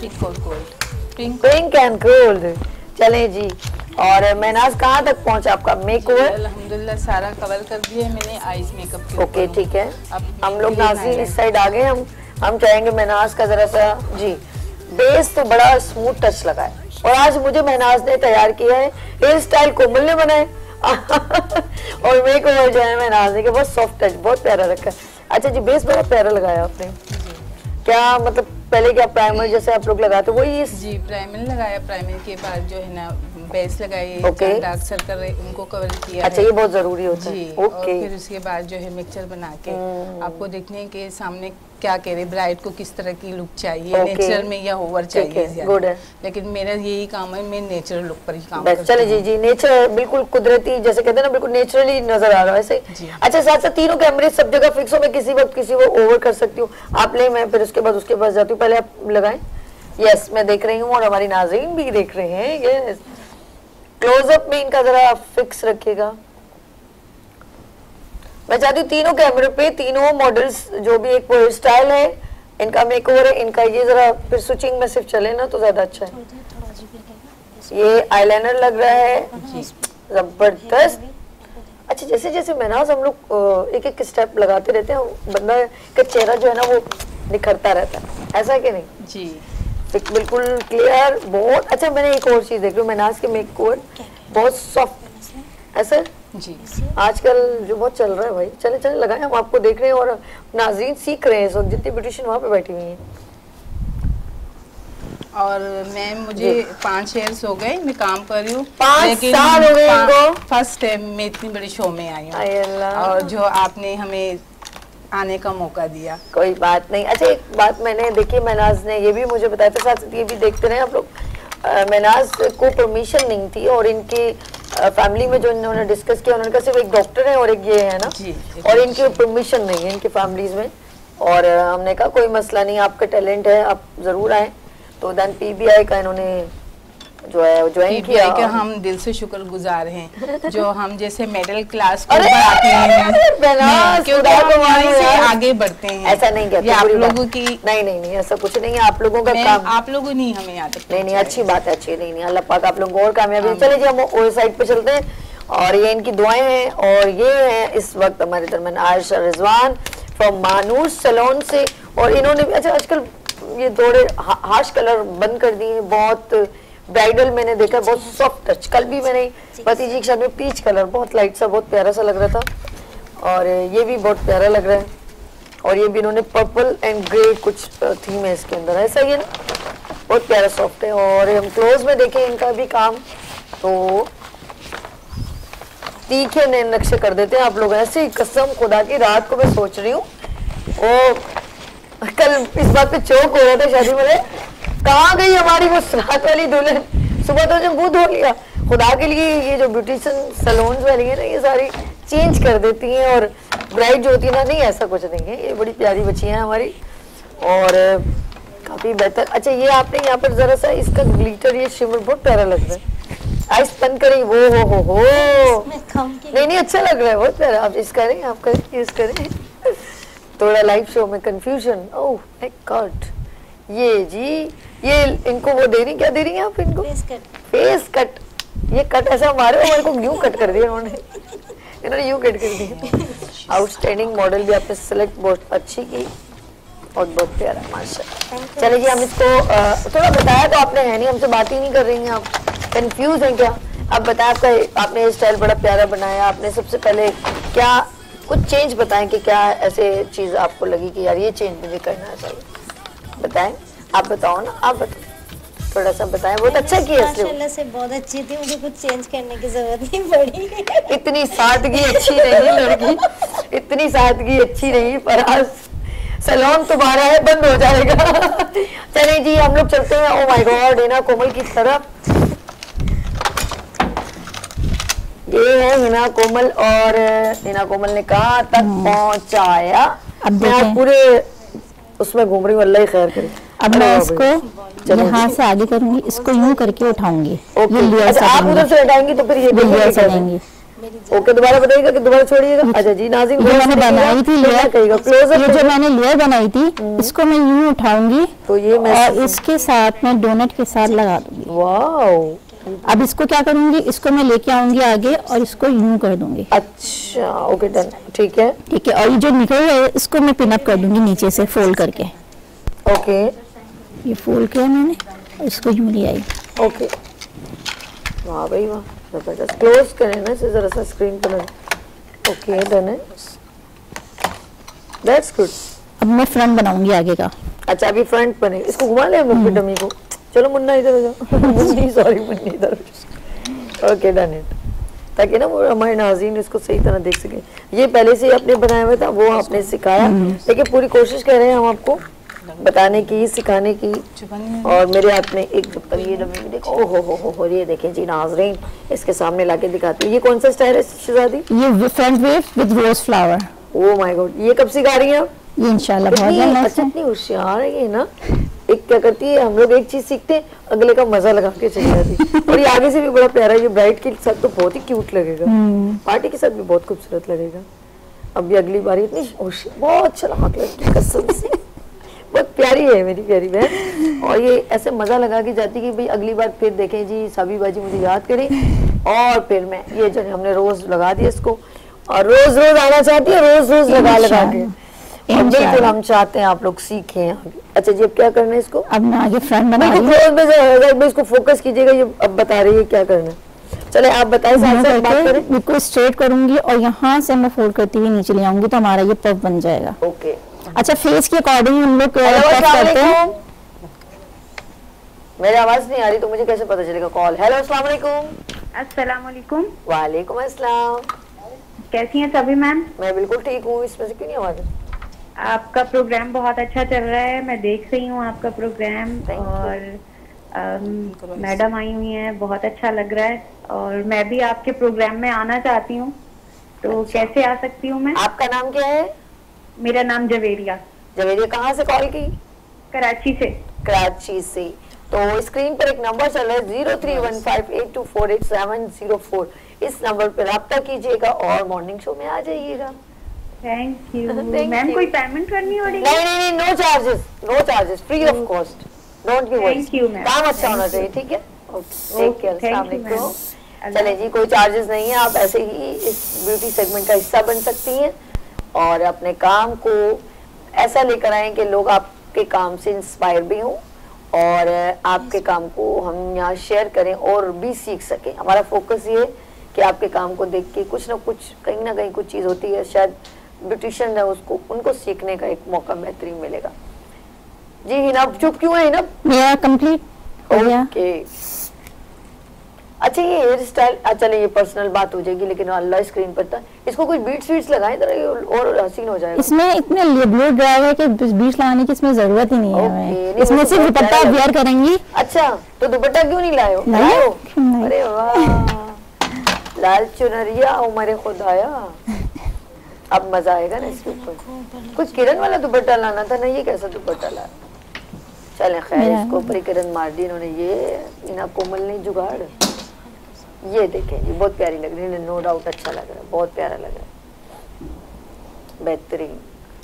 Pink and gold. चले जी। और महनाज कहाँ तक पहुँचा आपका मेकओवर? अल्हम्दुलिल्लाह सारा कवर कर दिया मैंने आईज मेकअप के। ओके ठीक है, हम लोग नाज़रीन इस साइड आ गए। हम हम चाहेंगे महनाज का जरा सा जी बेस तो बड़ा स्मूथ टच लगा है और आज मुझे महनाज ने तैयार किया है, हेयर स्टाइल कोमल ने बनाए और मेकओवर जो है महनाज ने बहुत सॉफ्ट टच, बहुत प्यारा रखा है। अच्छा जी बेस बड़ा प्यारा लगाया आपने, क्या मतलब पहले क्या प्राइमर जैसे आप लोग लगाते वही? इस जी प्राइमर लगाया, प्राइमर के बाद जो है ना बेस लगाई, okay. डार्क सर्कल उनको कवर किया। अच्छा ये बहुत जरूरी होता है। Okay okay. और फिर उसके बाद जो है मिक्सचर बना के आपको देखने के सामने क्या कह रहे ब्राइड को किस तरह की लुक चाहिए, okay. नेचुरल में या ओवर चाहिए। गुड है, लेकिन मेरा यही काम है, मैं नेचुरल लुक पर ही काम करती हूं। चले जी जी नेचर बिल्कुल कुदरती जैसे कहते हैं ना, बिल्कुल नेचुरली नजर आ रहा है ऐसे। अच्छा साथ साथ तीनों कैमरे सब जगह फिक्स हो, मैं किसी वक्त किसी को ओवर कर सकती हूँ। आप ले, मैं फिर उसके बाद उसके पास जाती हूँ, पहले आप लगाएं। यस मैं देख रही हूँ और हमारी नाज़रीन भी देख रहे हैं। यस क्लोजअप में इनका जरा फिक्स रखिएगा। मैं चाहती हूँ तीनों कैमरे पे तीनों मॉडल्स जो भी एक वो स्टाइल है इनका मेकओवर है, इनका ये जरा फिर स्विचिंग में सिर्फ चले ना तो ज्यादा अच्छा है। ये आईलाइनर लग रहा है जबरदस्त। अच्छा जैसे जैसे महनाज हम लोग एक एक स्टेप लगाते रहते हैं, बंदा का चेहरा जो है ना वो निखरता रहता है, ऐसा है कि नहीं? जी बिल्कुल क्लियर, बहुत अच्छा। मैंने एक और चीज देख रही हूँ, महनाज के मेकओवर बहुत सॉफ्ट ऐसा जी आजकल जो बहुत चल रहा है भाई। चले चले लगाए, हम आपको देख रहे हैं और नाज़रीन सीख रहे हैं इस वक्त, जितनी ब्यूटिशियन वहाँ पे बैठी हुई हैं। और मैं मुझे पाँच ईयर्स हो गए मैं काम कर रही हूँ, पाँच साल हो गए इनको। फर्स्ट टाइम मैं इतनी बड़ी शो में आई हूँ और जो आपने हमें आने का मौका दिया। कोई बात नहीं। अच्छा एक बात मैंने देखी, महनाज ने ये भी मुझे बताया था, साथ साथ ये भी देखते रहे आप लोग, मेनाज को परमिशन नहीं थी और इनके फैमिली में जो इन्होंने डिस्कस किया उन्होंने कहा सिर्फ एक डॉक्टर है और एक ये है ना जी, और इनकी परमिशन नहीं है इनकी फैमिलीज में। और हमने कहा कोई मसला नहीं, आपका टैलेंट है, आप जरूर आए। तो देन पीबीआई का इन्होंने जो है ज्वाइन किया। के हम दिल से शुक्रगुजार हैं जो हम जैसे मिडिल क्लास को बढ़ाते हैं, क्योंकि हम यहीं से आगे बढ़ते हैं। ऐसा नहीं कहते आप लोगों की, नहीं नहीं नहीं ऐसा कुछ नहीं है, आप लोगों का काम, आप लोगों नहीं हमें यहाँ तक। नहीं नहीं अच्छी बात है, अच्छी नहीं नहीं अल्लाह पाक आप लोगों को और कामयाबी। चले जी हम और साइड पे चलते हैं और ये इनकी दुआएं हैं। और ये है इस वक्त हमारे दरमियान आयशा रिजवान फ्रॉम मानूर सैलून से। और इन्होंने भी अच्छा आजकल ये थोड़े हार्श कलर बंद कर दिए हैं, बहुत ब्राइडल मैंने देखा, बहुत सॉफ्ट टच। कल भी मैंने भतीजी के साथ में पीच कलर बहुत लाइट सा बहुत प्यारा सा लग रहा था और ये भी बहुत प्यारा लग रहा है। और ये भी इन्होंने पर्पल एंड ग्रे कुछ थीम है इसके अंदर, ऐसा ही है ना, बहुत प्यारा सॉफ्ट है। और हम क्लोज में देखें इनका भी काम तो तीखे नए नक्शे कर देते हैं आप लोग ऐसे ही। कसम खुदा की रात को मैं सोच रही हूँ वो कल इस बात पे चौक हो रहा था शादी में, कहाँ गई हमारी वो रात वाली दुल्हन। सुबह तो जब मुंह धो लिया खुदा के लिए, ये जो ब्यूटिशियन सैलून्स वाली है ना ये सारी चेंज कर देती हैं और ब्राइड जो होती है ना, नहीं ऐसा कुछ नहीं है, ये बड़ी प्यारी बच्ची हैं हमारी और काफी बेहतर। अच्छा ये आपने यहाँ पर जरा सा इसका ग्लिटर ये शिमर बहुत प्यारा लग रहा है, आइस बंद करें वो हो हो हो नहीं नहीं अच्छा लग रहा है बहुत प्यारा। आप इस करें आप करें इस करें थोड़ा लाइव शो में कंफ्यूजन। ओह माय गॉड ये जी ये इनको वो दे रही क्या दे रही हैं आप इनको फेस कट, फेस कट। ये कट ऐसा मारे हमारे को यूं कट कर दिया इन्होंने इन्होंने यूं कट कर दिया। आउटस्टैंडिंग मॉडल भी आपने सेलेक्ट बहुत अच्छी की और बहुत प्यारा माशाल्लाह। चलिए जी हम इसको आ, थोड़ा बताया तो आपने है नहीं, हमसे बात ही नहीं कर रही हैं आप, कंफ्यूज हैं क्या? आप बताएं आपका आपने ये स्टाइल बड़ा प्यारा बनाया, आपने सबसे पहले क्या कुछ चेंज बताएं कि क्या ऐसे चीज आपको लगी कि यार ये चेंज मुझे करना चाहिए, बताएं। आप बताओ ना, आप बताओ थोड़ा सा बताएं। बहुत अच्छा किया माशाल्लाह से बहुत अच्छी थी, मुझे कुछ चेंज करने की जरूरत नहीं पड़ी। इतनी सादगी अच्छी नहीं लड़की, इतनी सादगी अच्छी नहीं, पर आज सैलून तुम्हारा है बंद हो जाएगा। चलिए जी हम लोग चलते हैं oh my god Hina Komal की तरफ। ये है हिना कोमल और हिना कोमल ने कहाँ तक पहुंचाया। अब मैं पूरे उसमें घूम रही हूँ, अल्लाह ही खैर करे। अब मैं इसको यहाँ से आगे करूंगी, इसको यूं करके उठाऊंगी। अच्छा आप उधर से हटाएंगी तो फिर ये देंगे। ओके दोबारा बताइएगा कि दोबारा छोड़िएगा। अच्छा जी नाज़रीन जो मैंने बनाई थी लेयर, ये जो मैंने लेयर बनाई थी इसको मैं यूं उठाऊंगी तो ये मैं और इसके साथ मैं डोनट के साथ लगा दूंगी। वाओ। अब इसको क्या करूंगी, इसको मैं लेके आऊंगी आगे और इसको यूं कर दूंगी। अच्छा ओके डन, ठीक है ठीक है। और ये जो निकल है इसको मैं पिन अप कर दूंगी नीचे से फोल्ड करके। ओके ये फोल्ड किया मैंने, इसको यूं ले आई। ओके वाह भाई वाह जबरदस्त। क्लोज करें ना इसे जरा सा स्क्रीन पर। ओके डन है, दैट्स गुड। अब मैं फ्रंट बनाऊंगी आगे का। अच्छा अभी फ्रंट बने, इसको घुमा ले हम लोग डमी को। चलो मुन्ना इधर हो जाओ। मुन्नी सॉरी मुन्नी इधर हो जाओ। ओके डन इट, ताकि ना वो हमारे नाज़रीन इसको सही तरह देख सके। ये पहले से ही आपने बनाया हुआ था, वो आपने सिखाया, लेकिन पूरी कोशिश कर रहे हैं हम आपको बताने की सिखाने की। और मेरे हाथ में एक चप्पल ये डमी में देखो, ओहो हो हो हो ये देखें जी नाज़रीन, इसके सामने लाके दिखाती हूँ। ये कौन सा स्टाइल है शहजादी? ये front wave with rose flower. Oh my god, ये कब सिखा रही हैं आप? ये इंशाल्लाह बहुत जल्द। अच्छा इतनी होशियार है ये ना। एक क्या करती है, हम लोग एक चीज सीखते हैं अगले का मजा लगा के चली जाती। और ये आगे से भी बड़ा प्यारा है, ये ब्राइड के साथ तो बहुत ही क्यूट लगेगा, पार्टी के साथ भी बहुत खूबसूरत लगेगा। अब ये अगली बार इतनी होशियार, बहुत चालाक लड़की कसम से, बहुत प्यारी है मेरी प्यारी बहन। और ये ऐसे मजा लगा के जाती कि भाई अगली बार फिर देखें जी साबी बाजी मुझे याद करें। और फिर मैं ये जो हमने रोज लगा दिया इसको, और रोज रोज आना चाहती है, रोज रोज लगा लगा के। और बिल्कुल हम चाहते हैं आप लोग सीखें आगे। अच्छा जी अब क्या करना है इसको? अब मैं आगे फ्रंट बना रही हूँ, इसको फोकस कीजिएगा, ये अब बता रही है क्या करना है। चले आप बताएं, साथ साथ बात करें। बिल्कुल स्ट्रेट करूंगी और यहाँ से मैं फोल्ड करती हुई नीचे ले आऊंगी तो हमारा ये पफ बन जाएगा। ओके अच्छा फेस के अकॉर्डिंग हम लोग करते हैं। मेरी आवाज नहीं आ रही तो मुझे कैसे पता चलेगा? कॉल। हेलो अस्सलाम वालेकुम। अस्सलाम वालेकुम। वालेकुम अस्सलाम। कैसी हैं सभी मैम? मैं बिल्कुल ठीक हूँ, इसमें से क्यों नहीं आवाज? आपका प्रोग्राम बहुत अच्छा चल रहा है, मैं देख रही हूँ आपका प्रोग्राम। और मैडम आई हुई हैं, बहुत अच्छा लग रहा है और मैं भी आपके प्रोग्राम में आना चाहती हूँ, तो अच्छा। कैसे आ सकती हूँ मैं? आपका नाम क्या है? मेरा नाम जवेरिया। जवेरिया कहाँ से कॉल की? कराची से। कराची से। तो स्क्रीन पर एक नंबर चल रहा है zero three one five eight two four eight seven zero four, इस नंबर पर रब्ता कीजिएगा और मॉर्निंग शो में आ जाइएगा। Thank you ma'am. कोई पेमेंट करनी होगी? नहीं नहीं नहीं, no charges, no charges, free of cost, don't give worries. काम अच्छा होना चाहिए, ठीक है? ओके, टेक केयर, अस्सलाम वालेकुम। चले जी, कोई चार्जेस नहीं है, आप ऐसे ही इस ब्यूटी सेगमेंट का हिस्सा बन सकती हैं और अपने काम को ऐसा लेकर आए कि लोग आपके काम से इंस्पायर भी हों और आपके काम को हम यहाँ शेयर करें और भी सीख सकें। हमारा फोकस ये है कि आपके काम को देख के कुछ ना कुछ, कहीं ना कहीं कुछ चीज़ होती है, शायद ब्यूटिशियन है उसको, उनको सीखने का एक मौका बेहतरीन मिलेगा। जी हिना, चुप क्यों है हिना? मेरा कंप्लीट हो गया। ओके, अच्छा ये हेयर स्टाइल, अच्छा ये पर्सनल बात हो जाएगी, लेकिन अल्लाह स्क्रीन पर था, इसको कुछ बीट्स वीट्स लगाएं तो और हसीन हो जाएगा। इसमें इतने ब्लो ड्राई है कि बीट्स लगाने की इसमें जरूरत ही नहीं है। okay, इसमें सिर्फ दुपट्टा वेयर करेंगी। अच्छा, तो दुपट्टा क्यों नहीं लाए हो? लाए हो? अरे वाह, लाल चुनरिया उमर खुदाया, अब मजा आएगा ना इसके ऊपर। कुछ किरण वाला दुपट्टा लाना था ना, ये कैसा दुपट्टा लाया? चले खैर, इसको ऊपर किरण मार दी इन्होंने, ये इना कोमल नहीं जुगाड़। ये देखें, ये बहुत प्यारी लग रही है, नो डाउट अच्छा लग रहा है, बहुत प्यारा लग रहा है, बेहतरीन।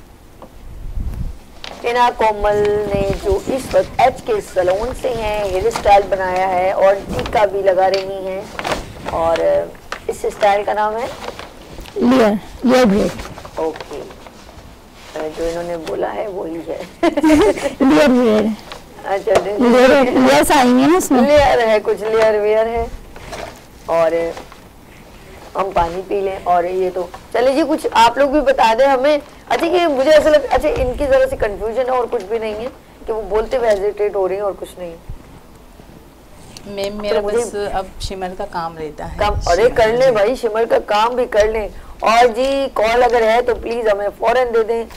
इना कोमल ने जो इस वक्त एच के सैलून से हैं, हेयर स्टाइल बनाया है और टीका भी लगा रही हैं और इस स्टाइल का नाम है लेयर लेयर ब्रेड। ओके, जो इन्होंने बोला है वही है लेयर ब्रेड। अच्छा, लेयर लेयर्स आई हैं इसमें, लेयर है, कुछ लेयर वेयर है और हम पानी पी लें। और ये तो चलिए जी, कुछ आप लोग भी बता दें हमें। अच्छा ये मुझे ऐसा लगता, अच्छा इनकी जरा सी कंफ्यूजन है और कुछ भी नहीं है कि वो बोलते हुए हेजिटेट हो रही है और कुछ नहीं है। मैम मेरा बस अब शिमर का काम रहता है। काम, अरे कर ले भाई, शिमर का काम भी कर लें। और जी कॉल अगर है तो प्लीज हमें फौरन दे दें।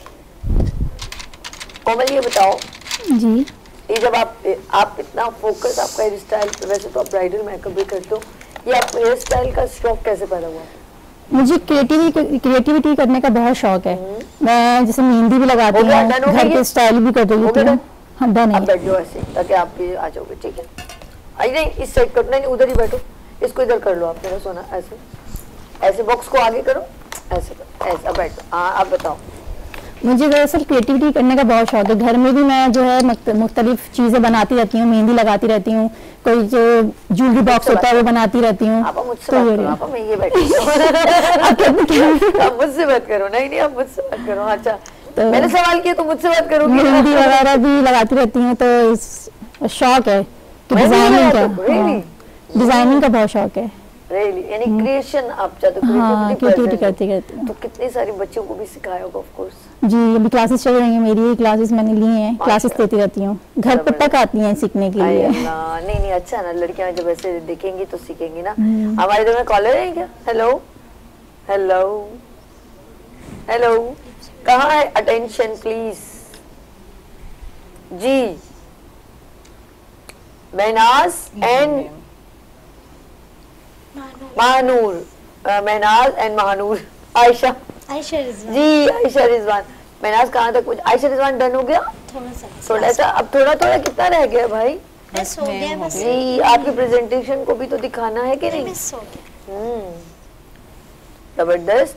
कोमल ये बताओ जी, ये जब आप आप इतना फोकस आपका हेयर स्टाइल, वैसे तो आप ब्राइडल मेकअप भी करते हो, ये आप हेयर स्टाइल का शौक कैसे पैदा हुआ? मुझे क्रिएटिविटी क्रिएटिविटी करने का बहुत शौक है। मैं जैसे मेहंदी भी लगाती हूँ, घर के स्टाइल भी कर रही हूँ। हाँ डन है। बैठ जाओ ऐसे ताकि आप भी आ जाओगे, ठीक है? आई नहीं, इस साइड करो, नहीं उधर ही बैठो, इसको इधर कर लो आप, मेरा सोना ऐसे ऐसे बॉक्स को आगे करो, ऐसे करो, ऐसा बैठो। हाँ आप बताओ। मुझे दरअसल क्रिएटिविटी करने का बहुत शौक है। घर में भी मैं जो है मुख्तलिफ चीज़ें बनाती रहती हूँ, मेहंदी लगाती रहती हूँ, कोई जो ज्वेलरी बॉक्स होता है वो बनाती रहती हूँ। आप मुझसे बात करो, आप मैं ये बैठी आप मुझसे बात करो। नहीं नहीं, आप मुझसे बात करो। अच्छा तो मैंने सवाल किया तो मुझसे बात करो। मेहंदी वगैरह भी लगाती रहती हूँ, तो शौक है कि डिजाइनिंग का, डिजाइनिंग का बहुत शौक है। Really? यानी क्रिएशन आप चाहते हो? हाँ, क्रिएटिविटी करती करती हूँ। तो कितने सारे बच्चों को भी सिखाया होगा ऑफ कोर्स? जी अभी क्लासेस चल रही हैं मेरी, क्लासेस मैंने ली हैं, क्लासेस देती रहती हूँ, घर पर तक आती हैं सीखने के लिए। नहीं नहीं अच्छा है ना, लड़कियां जब ऐसे देखेंगी तो सीखेंगी ना। हमारे इधर में कॉलर है क्या? हेलो हेलो हेलो, कहाँ है? अटेंशन प्लीज जी। Mahnaz and Mahnoor, Mahnaz and Mahnoor, Ayesha Ayesha Rizwan ji, Ayesha Rizwan. महनाज कहाँ तक? आयशा रिजवान डन हो गया? थोड़ा सा थोड़ा सा, अब थोड़ा थोड़ा कितना रह गया भाई? बस हो गया बस। जी आपकी प्रेजेंटेशन को भी तो दिखाना है कि नहीं? मिस हो गया। हम्म, जबरदस्त।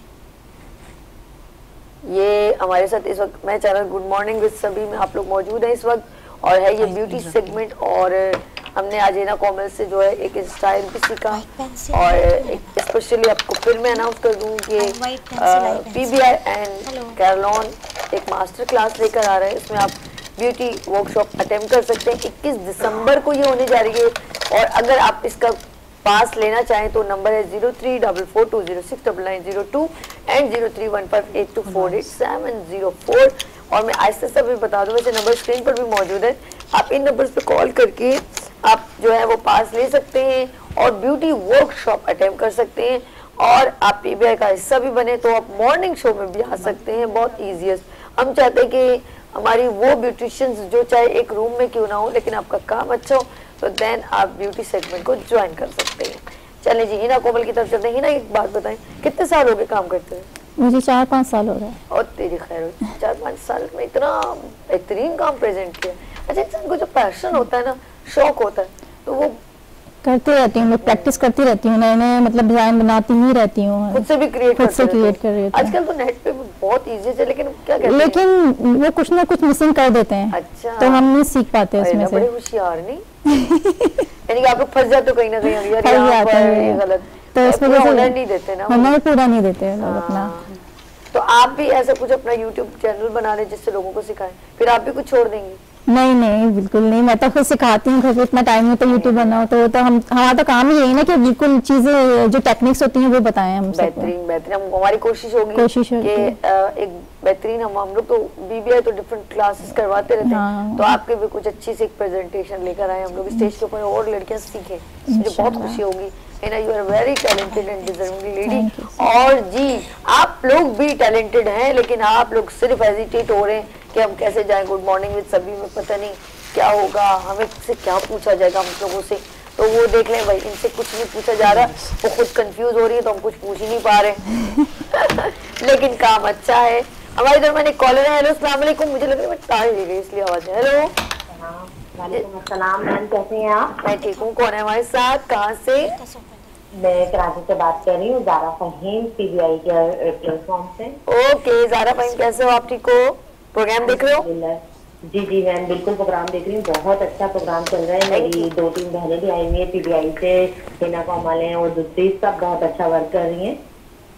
ये हमारे साथ इस वक्त मैं चैनल गुड मॉर्निंग विद सभी में आप लोग मौजूद हैं इस वक्त और है ये ब्यूटी सेगमेंट और हमने आज हिना कोमल से जो है एक स्टाइल भी सीखा और स्पेशली आपको फिर मैं अनाउंस कर दूं कि पीबीआई एंड कैरलॉन एक मास्टर क्लास लेकर आ रहे हैं। इसमें आप ब्यूटी वर्कशॉप अटेम्प्ट कर सकते हैं। इक्कीस दिसंबर को ये होने जा रही है और अगर आप इसका पास लेना चाहें तो नंबर है zero three double four two zero six double nine zero two and zero three one five eight two four eight seven zero four. और मैं आहिस्ते से भी बता दूं, वैसे नंबर स्क्रीन पर भी मौजूद है, आप इन नंबर्स पे कॉल करके आप जो है वो पास ले सकते हैं और ब्यूटी वर्कशॉप अटेम्प्ट कर सकते हैं और आप पीबीआई का हिस्सा भी बने तो आप मॉर्निंग शो में भी आ सकते हैं। बहुत ईजी है। हम चाहते हैं कि हमारी वो ब्यूटिशियंस जो चाहे एक रूम में क्यों ना हो, लेकिन आपका काम अच्छा हो तो देन आप ब्यूटी सेगमेंट को ज्वाइन कर सकते हैं। चले जी हिना कोमल की तरफ चलते हैं। हिना एक बात बताएं, कितने साल हो गए काम करते हैं? मुझे चार पाँच साल हो रहा है। और तेरी खैर हो, चार पाँच साल में इतना बेहतरीन काम प्रेजेंट किया। अच्छा, इंसान को जो पैशन होता है ना, शौक होता है, तो वो करती रहती हूँ, मैं प्रैक्टिस करती रहती हूँ, नए नए मतलब डिजाइन बनाती ही रहती हूँ, खुद से भी क्रिएट खुद से क्रिएट कर रही हूँ। आजकल तो नेट पे बहुत इजी है, लेकिन क्या कहते हैं, लेकिन वो कुछ ना कुछ मिसिंग कर देते हैं। अच्छा, तो हम नहीं सीख पाते उसमें से। बड़े होशियार नहीं यानी कि आप लोग फंस जाते हो कहीं ना कहीं, यार यहाँ पर गलत, तो इसमें हुनर नहीं देते ना, हुनर पूरा नहीं देते लोग अपना। तो आप भी ऐसा कुछ अपना यूट्यूब चैनल बना रहे जिससे लोगों को सिखाएं, फिर आप भी कुछ छोड़ देंगे? नहीं नहीं बिल्कुल नहीं, मैं तो खुद सिखाती हूँ, घर पे इतना टाइम होता है यूट्यूब बनाओ तो, तो हम हमारा तो काम ही यही ना कि बिल्कुल चीजें जो टेक्निक्स होती हैं वो बताएं हम सबको। बेहतरीन बेहतरीन, हम हमारी कोशिश होगी कोशिश कि एक बेहतरीन, हम हम लोग तो बीबीआई तो डिफरेंट क्लासेस करवाते रहते हैं, हाँ। तो आपके भी कुछ अच्छी सी प्रेजेंटेशन लेकर आए, हम लोग स्टेज के ऊपर और लड़कियां सीखें, मुझे बहुत खुशी होगी। Hina, you are very talented and deserving lady. और जी आप लोग भी टैलेंटेड हैं, लेकिन आप लोग सिर्फ हेजिटेट हो रहे हैं कि हम कैसे जाएं गुड मॉर्निंग विद सभी में, पता नहीं क्या होगा, हमें से क्या पूछा जाएगा हम लोगों से, तो वो देख लें भाई, इनसे कुछ नहीं पूछा जा रहा, वो खुद कंफ्यूज हो रही है तो हम कुछ पूछ ही नहीं पा रहे लेकिन काम अच्छा है। हमारे इधर मैंने कॉलर है। हेलो अस्सलाम वालेकुम, मुझे लग रहा है मैं ताली दे गई इसलिए आवाज है। हेलो वालेकुम अस्सलाम मैम, कैसे हैं आप? मैं ठीक हूँ। कौन है हमारे साथ, कहाँ से? मैं कराची से बात कर रही हूँ, ज़ारा फहीम, पीबीआई के प्लेटफॉर्म से। ओके ज़ारा फहीम, कैसे हो आप? ठीक हो? प्रोग्राम देख रहे हो? जी जी मैम बिल्कुल प्रोग्राम देख रही हूँ, बहुत अच्छा प्रोग्राम चल रहा है। मेरी दो तीन बहनें भी आई हुई है पीबीआई से, हिना कोमल है और दूसरी, सब बहुत अच्छा वर्क कर रही है।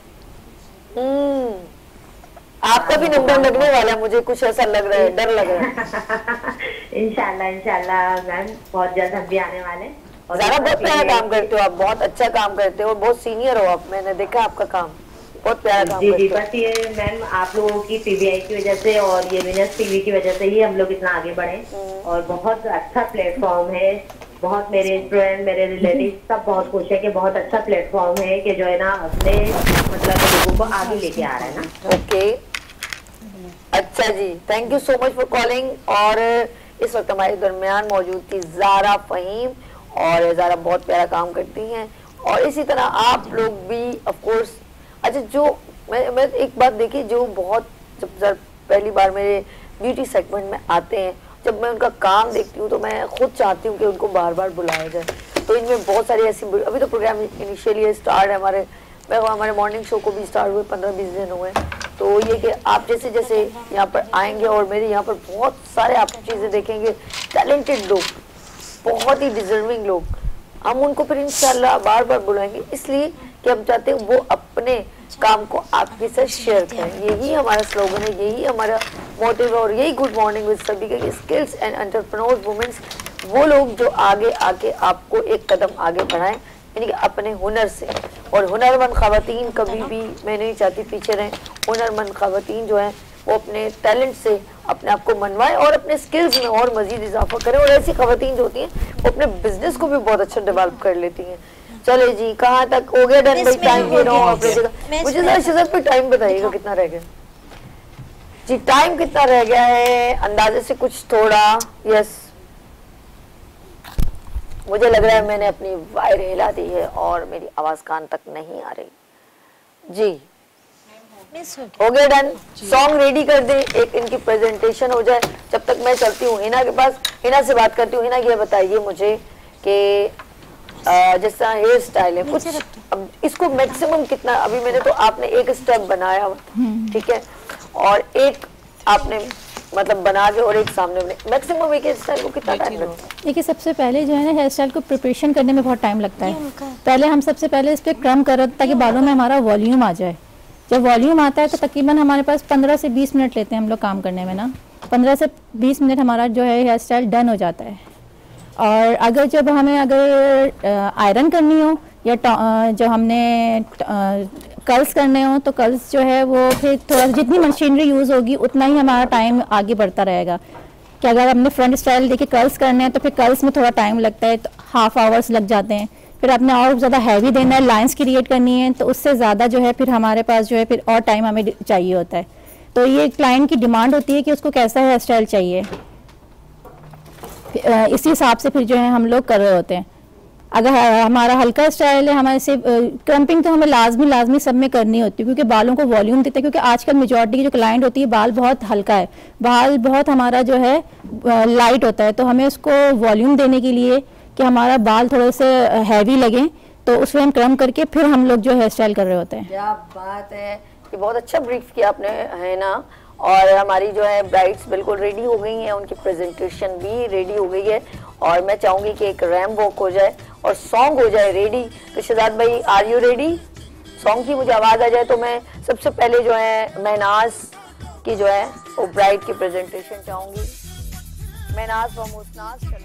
आपका भी नंबर लगने वाला है, मुझे कुछ ऐसा लग रहा है, डर लग रहा है इंशाल्लाह इंशाल्लाह मैम, बहुत जल्द हम भी आने वाले हैं। ज़ारा बहुत प्यारा काम करते हो आप, बहुत अच्छा काम करते हो, बहुत सीनियर हो आप, मैंने देखा आपका काम, बहुत प्यारा काम जी करते जी हो। बस ये मैम आप लोगों की पीबीआई की वजह से और ये विनर्स टीवी की वजह से ही हम लोग इतना आगे बढ़े, और बहुत अच्छा प्लेटफॉर्म है। बहुत मेरे स्टूडेंट, मेरे रिलेटिव सब बहुत खुश है कि बहुत अच्छा प्लेटफॉर्म है कि जो है ना अपने मतलब लोगों को आगे लेके आ रहा है ना। ओके अच्छा जी, thank you so much for calling. और इस वक्त हमारे दरमियान मौजूद थी ज़ारा फहीम, और ज़ारा बहुत प्यारा काम करती हैं, और इसी तरह आप लोग भी ऑफ कोर्स। अच्छा, जो मैं मैं एक बात देखी, जो बहुत जब पहली बार मेरे ब्यूटी सेगमेंट में आते हैं, जब मैं उनका काम देखती हूँ तो मैं खुद चाहती हूँ कि उनको बार बार बुलाया जाए। तो इनमें बहुत सारी ऐसी, अभी तो प्रोग्राम इनिशियली स्टार्ट है हमारे, मैं हमारे मॉर्निंग शो को भी स्टार्ट हुए पंद्रह बीस दिन हुए, तो ये कि आप जैसे जैसे यहाँ पर आएंगे और मेरे यहाँ पर बहुत सारे आप चीज़ें देखेंगे, टैलेंटेड लोग, बहुत ही डिजर्विंग लोग, हम उनको फिर इंशाल्लाह बार बार बुलाएंगे, इसलिए कि हम चाहते हैं वो अपने काम को आपके साथ शेयर करें। यही हमारा स्लोगन है, यही हमारा मोटिव है, और यही गुड मॉर्निंग विद सभी के स्किल्स एंड एंटरप्रेन्योर्स वुमेन्स, वो लोग जो आगे आके आपको एक कदम आगे बढ़ाएं, यानी कि अपने हुनर से। और हुनरमंद ख़वातीन कभी भी मैं नहीं चाहती पीछे रहें, हुनरमंद ख़वातीन जो हैं वो अपने टैलेंट से अपने आप को मनवाएं और अपने स्किल्स में और मज़ीद इजाफा करें, और ऐसी ख़वातीन जो होती हैं वो अपने बिजनेस को भी बहुत अच्छा डेवलप कर लेती हैं। चले जी, कहाँ तक हो गया डन भाई? टाइम भी नो अपनी जगह, मुझे जरा शिज़त पे टाइम बताइएगा कितना रह गया जी, टाइम कितना रह गया है अंदाजे से कुछ थोड़ा? यस, मुझे लग रहा है मैंने अपनी वायर हिला दी है और मेरी आवाज कान तक नहीं आ रही जी। हो गया डन, सॉन्ग रेडी कर दे, एक इनकी प्रेजेंटेशन हो जाए, जब तक मैं चलती हूँ हिना के पास, हिना से बात करती हूँ। हिना ये बताइए मुझे कि जिस तरह हेयर स्टाइल है कुछ, अब इसको मैक्सिमम कितना, अभी मैंने तो आपने एक स्टेप बनाया ठीक है, और एक आपने मतलब बना के और एक सामने, मैक्सिमम एक हेयर स्टाइल को कितना टाइम लगता है? देखिए सबसे पहले जो है ना, हेयर स्टाइल को प्रिपरेशन करने में बहुत टाइम लगता है। पहले हम सबसे पहले इस पर क्रम कर ताकि बालों में हमारा वॉल्यूम आ जाए। जब वॉल्यूम आता है तो तकरीबन हमारे पास पंद्रह से बीस मिनट लेते हैं हम लोग काम करने में ना, पंद्रह से बीस मिनट हमारा जो है हेयर स्टाइल डन हो जाता है। और अगर जब हमें अगर आयरन करनी हो या जो हमने कर्ल्स करने हो तो कर्ल्स जो है वो फिर थोड़ा जितनी मशीनरी यूज़ होगी उतना ही हमारा टाइम आगे बढ़ता रहेगा। कि अगर हमने फ्रंट स्टाइल देखिए कर्ल्स करने हैं तो फिर कर्ल्स में थोड़ा टाइम लगता है, तो हाफ आवर्स लग जाते हैं। फिर आपने और ज़्यादा हैवी देना है, लाइंस क्रिएट करनी है, तो उससे ज़्यादा जो है फिर हमारे पास जो है फिर और टाइम हमें चाहिए होता है। तो ये क्लाइंट की डिमांड होती है कि उसको कैसा हेयर स्टाइल चाहिए, इसी हिसाब से फिर जो है हम लोग कर रहे होते हैं। अगर हमारा हल्का स्टाइल है, हमारे से क्रम्पिंग तो हमें लाजमी लाजमी सब में करनी होती है क्योंकि बालों को वॉल्यूम देते हैं, क्योंकि आजकल मेजॉरिटी की जो क्लाइंट होती है बाल बहुत हल्का है, बाल बहुत हमारा जो है लाइट होता है, तो हमें उसको वॉल्यूम देने के लिए कि हमारा बाल थोड़े से हैवी लगे तो उसमें हम क्रम करके फिर हम लोग जो हेयर स्टाइल कर रहे होते हैं। क्या बात है, ये बहुत अच्छा ब्रीफ किया आपने, है ना। और हमारी जो है ब्राइड्स बिल्कुल रेडी हो गई हैं, उनकी प्रेजेंटेशन भी रेडी हो गई है और मैं चाहूंगी कि एक रैम्प वॉक हो जाए और सॉन्ग हो जाए रेडी। तो शहजाद भाई, आर यू रेडी? सॉन्ग की मुझे आवाज़ आ जाए तो मैं सबसे पहले जो है महनाज की जो है वो ब्राइड की प्रेजेंटेशन चाहूंगी। महनाज व मुस्नाज, चलो।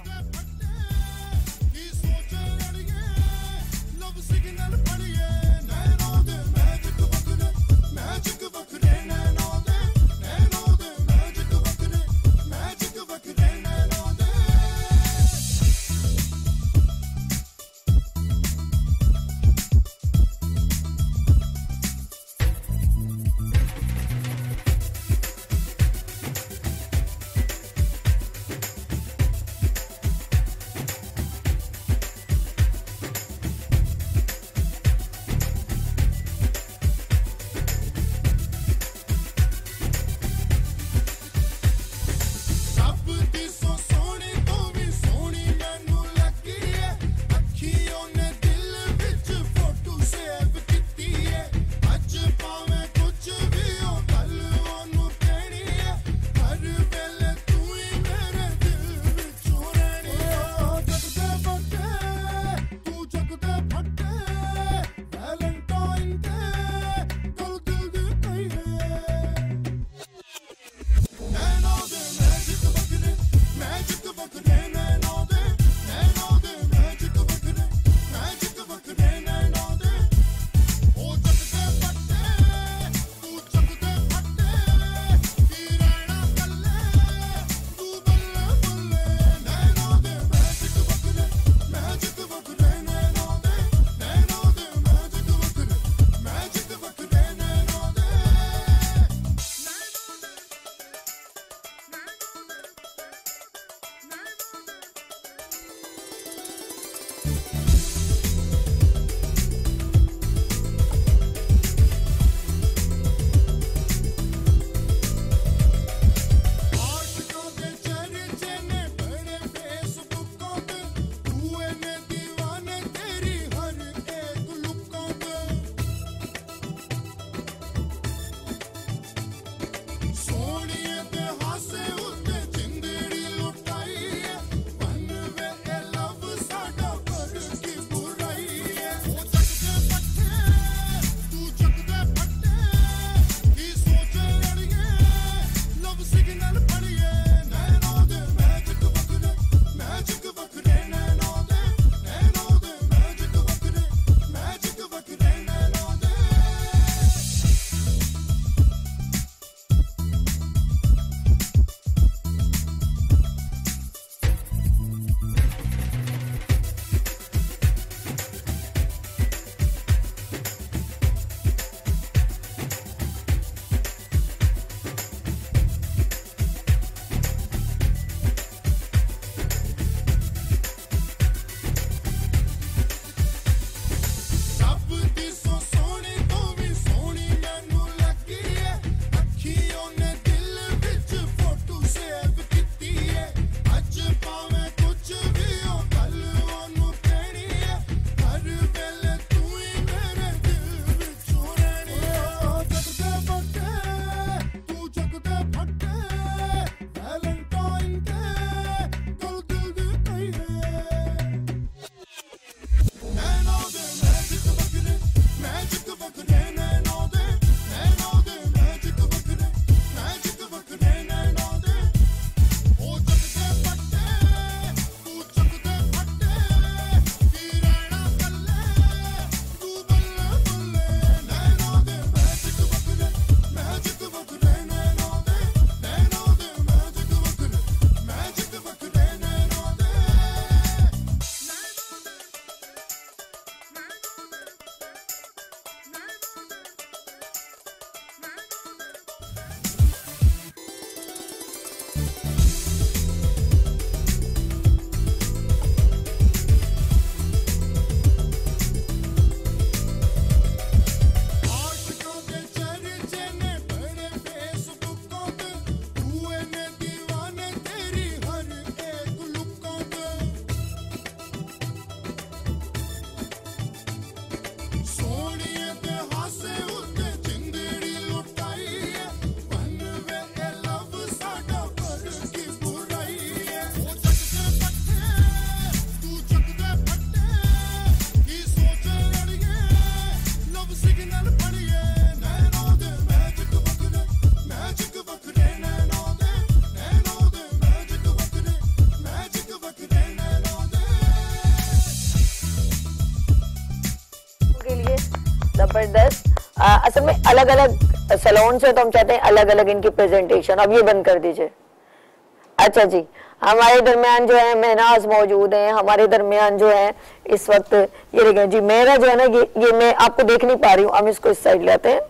अलग अलग सैलून से, तो हम चाहते हैं अलग अलग इनकी प्रेजेंटेशन। अब ये बंद कर दीजिए। अच्छा जी, हमारे दरमियान जो है महनाज मौजूद हैं, हमारे दरमियान जो है इस वक्त ये देखें जी, मेरा जो है ना ये ये मैं आपको देख नहीं पा रही हूँ, हम इसको इस साइड लेते हैं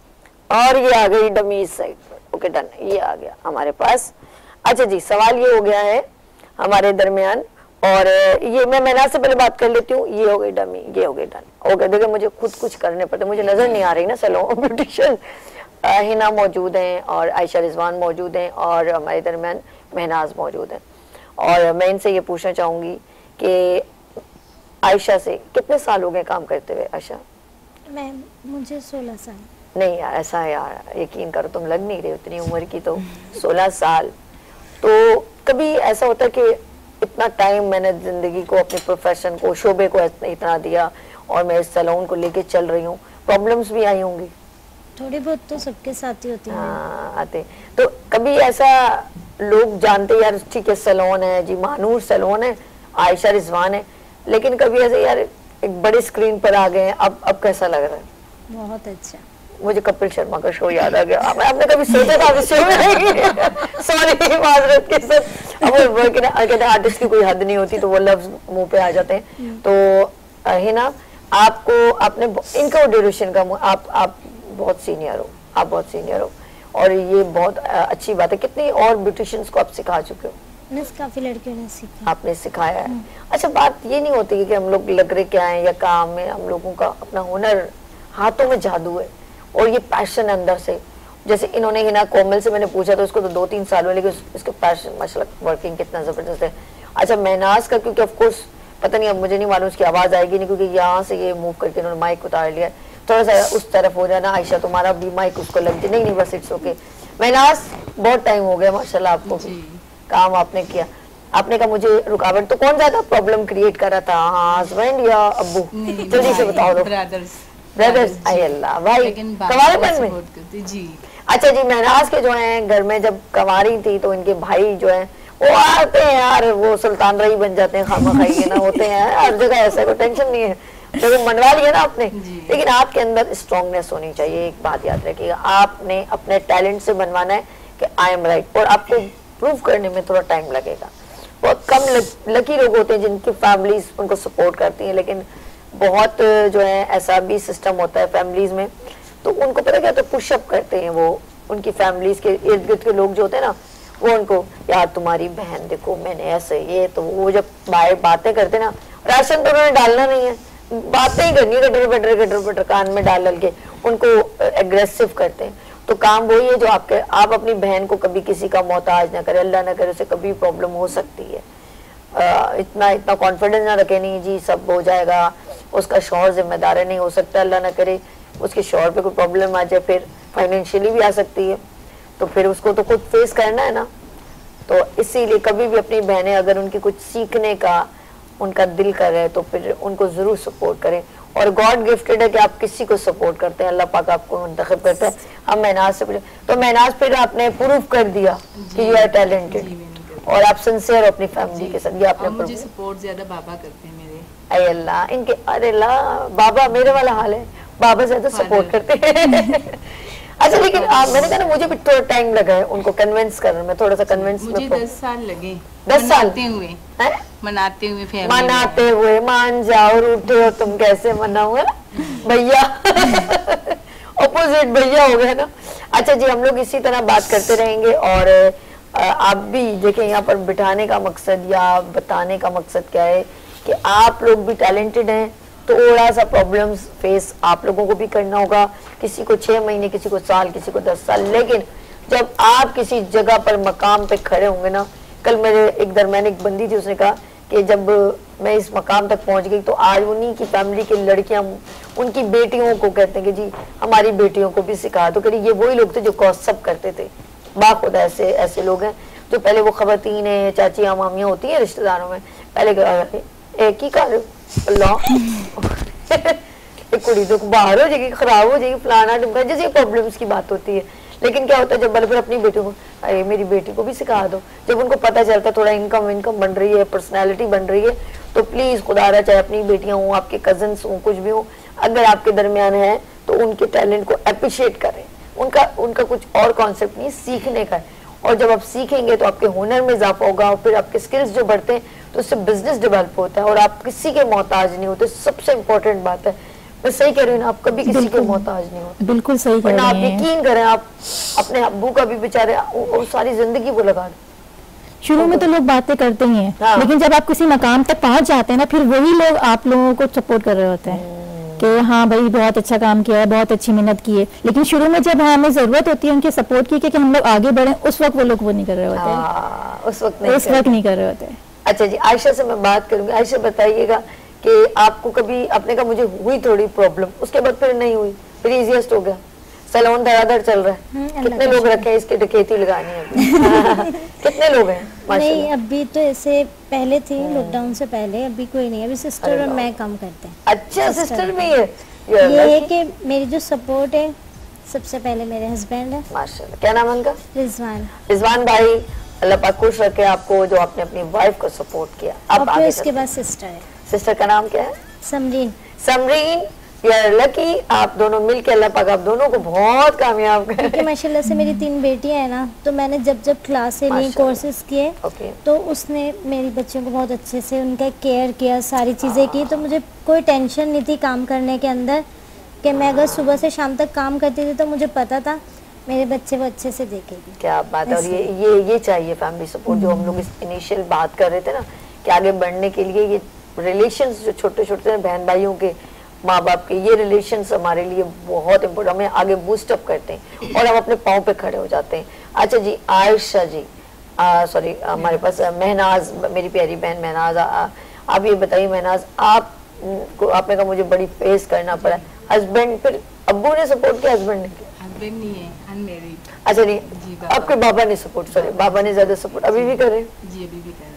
और ये आ गई डमी इस साइड पर। ओके डन, ये आ गया हमारे पास। अच्छा जी, सवाल ये हो गया है हमारे दरमियान, और ये मैं महनाज से पहले बात कर लेती हूँ। ये हो गई डमी, ये हो गई डन। ओके देखिए, मुझे खुद कुछ करने पड़ते, मुझे नजर नहीं आ रही ना सैलून ब्यूटिशियन। हिना मौजूद हैं और आयशा रिजवान मौजूद हैं और हमारे दरमियान महनाज मौजूद हैं। और मैं इनसे ये पूछना चाहूँगी कि आयशा से कितने साल हो गए काम करते हुए? आयशा मैम मुझे सोलह साल। नहीं यार, ऐसा है यार, यकीन करो तुम लग नहीं रही उतनी उम्र की, तो सोलह साल। तो कभी ऐसा होता है कि इतना टाइम मैंने जिंदगी को, अपने प्रोफेशन को, शोबे को इतना दिया और मैं इस सैलून को लेके चल रही हूँ, प्रॉब्लम्स भी आई होंगी? थोड़ी बहुत तो सबके साथ ही होती है। हाँ आते। तो कभी ऐसा लोग जानते यार ठीक है सैलून है जी, मानूर सैलून है, आयशा रिजवान है, लेकिन कभी ऐसे यार एक बड़े स्क्रीन पर आ गए, अब अब कैसा लग रहा है? बहुत अच्छा। मुझे कपिल शर्मा का शो याद आ गया। आपने कभी सोचा था इस शो में? सॉरी माजरत के साथ, अब वो कहते हैं आर्टिस्ट की कोई हद नहीं होती, तो वो लफ्ज मुंह पे आ जाते हैं। तो है ना, आपको आपने इनका ड्यूरेशन का, आप आप बहुत सीनियर हो, आप बहुत सीनियर हो और ये बहुत अच्छी बात है। कितनी और ब्यूटिशियंस को आप सिखा चुके हो? काफी लड़कियों ने सीखा। आपने सिखाया है। अच्छा, बात ये नहीं होती कि हम लोग लग रहे क्या है या काम में, हम लोगों का अपना हुनर, हाथों में जादू है और ये पैशन अंदर से। जैसे इन्होंने हिना कोमल से मैंने पूछा तो उसको तो दो तीन साल हुए, लेकिन इसके पैशन माशाल्लाह वर्किंग कितना जबरदस्त है। अच्छा, महनाज का क्योंकि ऑफ कोर्स पता नहीं, अब मुझे नहीं मालूम उसकी आवाज आएगी नहीं, क्योंकि यहाँ से ये मूव करके इन्होंने माइक उतार लिया, थोड़ा सा उस तरफ हो जाना। आयशा तुम्हारा भी माइक उसको लग जाए। नहीं नहीं बस इट्स ओके। महनाज बहुत टाइम हो गया माशाल्लाह आपको काम आपने किया। आपने कहा मुझे रुकावट, तो कौन ज्यादा प्रॉब्लम क्रिएट कर रहा था, हस्बैंड या अब्बू? जल्दी से बताओ दो। ब्रदर्स ब्रदर्स आई अल्लाह भाई कवारेपन में जी। अच्छा जी, महनाज के जो हैं घर में जब कवारी थी तो इनके भाई जो हैं वो आते हैं यार, वो सुल्तान रही बन जाते हैं, खामा खाई ना होते हैं हर जगह, ऐसा कोई टेंशन नहीं है, तो मनवा लिया ना आपने। लेकिन आपके अंदर स्ट्रॉन्गनेस होनी चाहिए। एक बात याद रखिएगा, आपने अपने टैलेंट से बनवाना है कि आई एम राइट, और आपको प्रूव करने में थोड़ा टाइम लगेगा। बहुत कम लकी लोग होते हैं जिनकी फैमिलीज उनको सपोर्ट करती हैं, लेकिन बहुत जो है ऐसा भी सिस्टम होता है फैमिलीज में, तो उनको पता क्या, तो पुशअप करते हैं वो, उनकी फैमिलीज के इर्द गिर्द के लोग जो होते हैं ना, वो उनको यार तुम्हारी बहन देखो मैंने ऐसे ये, तो वो जब बाहर बातें करते ना, राशन तो उन्होंने डालना नहीं है, बातें ही करनी है, गटर बटर गटर बटर कान में डाल डाल के उनको एग्रेसिव करते हैं। तो काम वही है जो आपके, आप अपनी बहन को कभी किसी का मोहताज ना करे, अल्लाह ना करे उसे कभी प्रॉब्लम हो सकती है। आ, इतना इतना कॉन्फिडेंस ना रखे, नहीं जी सब हो जाएगा, उसका शौहर जिम्मेदार नहीं हो सकता, अल्लाह ना करे उसके शौहर पे कोई प्रॉब्लम आ जाए, फिर फाइनेंशियली भी आ सकती है, तो फिर उसको तो खुद फेस करना है ना। तो इसीलिए कभी भी अपनी बहनें अगर उनकी कुछ सीखने का उनका दिल कर रहे हैं तो फिर उनको जरूर सपोर्ट करें, और गॉड गिफ्टेड है कि आप किसी को सपोर्ट करते हैं, अल्लाह पाक आपको मुंतखब करता है। हम महनाज से पूछे तो महनाज फिर आपने प्रूव कर दिया कि यू आर टैलेंटेड और आप सिंसियर हो अपनी फैमिली के साथ, ये आपने मुझे सपोर्ट ज्यादा बाबा करते हैं मेरे। अरे अल्लाह, इनके अरे अल्लाह, बाबा मेरे वाला हाल है, बाबा ज्यादा सपोर्ट करते हैं। अच्छा, लेकिन आप, मैंने कहा ना मुझे भी थोड़ा टाइम लगा है उनको कन्विंस करने में, थोड़ा सा कन्विंस मुझे दस साल लगे, दस साल हुए मनाते हुए फैमिली मनाते हुए, मान जाओ रूठे हो तुम, कैसे मनाओ भैया, ऑपोजिट भैया हो गए ना। अच्छा जी, हम लोग इसी तरह बात करते रहेंगे, और आप भी देखें यहाँ पर बिठाने का मकसद या बताने का मकसद क्या है कि आप लोग भी टैलेंटेड हैं, तो थोड़ा सा प्रॉब्लम्स फेस आप लोगों को भी करना होगा, किसी को छह महीने, किसी को साल, किसी को दस साल, लेकिन जब आप किसी जगह पर मकाम पे खड़े होंगे ना, कल मेरे एक दरमियान एक बंदी थी, उसने कहा कि जब मैं इस मकाम तक पहुंच गई तो आज उन्हीं की फैमिली की लड़कियां उनकी बेटियों को कहते हैं कि जी हमारी बेटियों को भी सिखा, तो करिए ये वही लोग थे जो कॉसअप करते थे। बाखुदा ऐसे ऐसे लोग हैं जो पहले वो खवातीन है, चाचियां मामियां होती हैं रिश्तेदारों में, पहले एक ही कर एक कुड़ी तो बाहर हो जाएगी, खराब हो जाएगी, फलाना ढिमका, जैसे प्रॉब्लम्स की बात होती है। लेकिन क्या होता है जब बल्कि फिर अपनी बेटी को, अरे मेरी बेटी को भी सिखा दो, जब उनको पता चलता है थोड़ा इनकम इनकम बन रही है, पर्सनैलिटी बन रही है, तो प्लीज खुदारा चाहे अपनी बेटियां हों, आपके कजन्स हों, कुछ भी हो, अगर आपके दरमियान है तो उनके टैलेंट को अप्रिशिएट करें। उनका उनका कुछ और कॉन्सेप्ट नहीं, सीखने का है। और जब आप सीखेंगे तो आपके हुनर में इजाफा होगा और फिर आपके स्किल्स जो बढ़ते हैं तो उससे बिजनेस डेवलप होता है और आप किसी के मोहताज नहीं होते। सबसे इम्पोर्टेंट बात है, मैं सही कह रही हूँ ना, आप कभी किसी के मोहताज नहीं होते। बिल्कुल सही कह रही हैं। आप यकीन करें, आप अपने अब्बू का भी बेचारे वो सारी जिंदगी वो लगा दें। शुरू में तो लोग बातें करते ही हैं, हाँ। लेकिन जब आप किसी मकाम तक पहुंच जाते हैं ना, फिर वही लोग आप लोगों को सपोर्ट कर रहे होते हैं कि हाँ भाई बहुत अच्छा काम किया है, बहुत अच्छी मेहनत की है। लेकिन शुरू में जब हमें जरूरत होती है उनके सपोर्ट की कि हम लोग आगे बढ़े, उस वक्त वो लोग वो नहीं कर रहे होते हैं। हाँ, उस वक्त नहीं उस वक्त नहीं कर रहे होते। अच्छा जी, आयशा से मैं बात करूंगी। आयशा बताइएगा कि आपको कभी आपने कहा मुझे हुई थोड़ी प्रॉब्लम, उसके बाद फिर नहीं हुई, फिर इजीएस्ट हो गया, सैलून धड़ाधड़ चल रहा है। कितने लोग रखे हैं इसकी डकैती लगानी है? कितने लोग हैं? नहीं, अभी तो ऐसे पहले थी, लॉकडाउन से पहले, अभी कोई नहीं। अभी सिस्टर और मैं काम करते हैं। अच्छा, सिस्टर भी है। ये है कि मेरी जो सपोर्ट है सबसे पहले मेरे हस्बैंड है। माशाल्लाह। क्या नाम है उनका? रिजवान। रिजवान भाई, अल्लाह पाक खुश रखे आपको जो आपने अपनी वाइफ को सपोर्ट किया। अब आगे इसके बाद सिस्टर है। सिस्टर का नाम क्या है? समरीन। समरीन, यार लकी, आप दोनों मिलके अल्लाह पाक आप दोनों को बहुत कामयाब करें। क्योंकि माशाल्लाह से मेरी तीन बेटियां हैं ना, तो मैंने जब जब क्लासें ली, कोर्सेज किए, तो उसने मेरी बच्चियों को बहुत अच्छे से उनका केयर किया, सारी चीज़ें की। तो मुझे कोई टेंशन नहीं थी काम करने के अंदर, कि मैं अगर सुबह से शाम तक काम करती थी तो मुझे पता था मेरे बच्चे वो अच्छे से देखेगी। क्या बात है। और ये ये ये चाहिए फैमिली सपोर्ट, जो हम लोग इस इनिशियल बात कर रहे थे ना कि आगे बढ़ने के लिए ये रिलेशंस जो छोटे छोटे बहन भाइयों के, माँ बाप के, ये रिलेशंस हमारे लिए बहुत इम्पोर्टेंट, हमें आगे बूस्ट अप करते हैं और हम अपने पाँव पे खड़े हो जाते हैं। अच्छा जी, आयशा जी, सॉरी हमारे पास महनाज, मेरी प्यारी बहन महनाज, आप ये बताइए महनाज, आप को आपने कहा मुझे बड़ी फेस करना पड़ा, हस्बैंड, फिर अब्बू ने सपोर्ट किया, हस्बैंड ने किया? हस्बैंड नहीं है, अनमैरिड। अच्छा नहीं, आपके बाबा ने सपोर्ट, सॉरी बाबा ने ज्यादा सपोर्ट, अभी भी कर रहे हैं? जी अभी भी कर रहे हैं,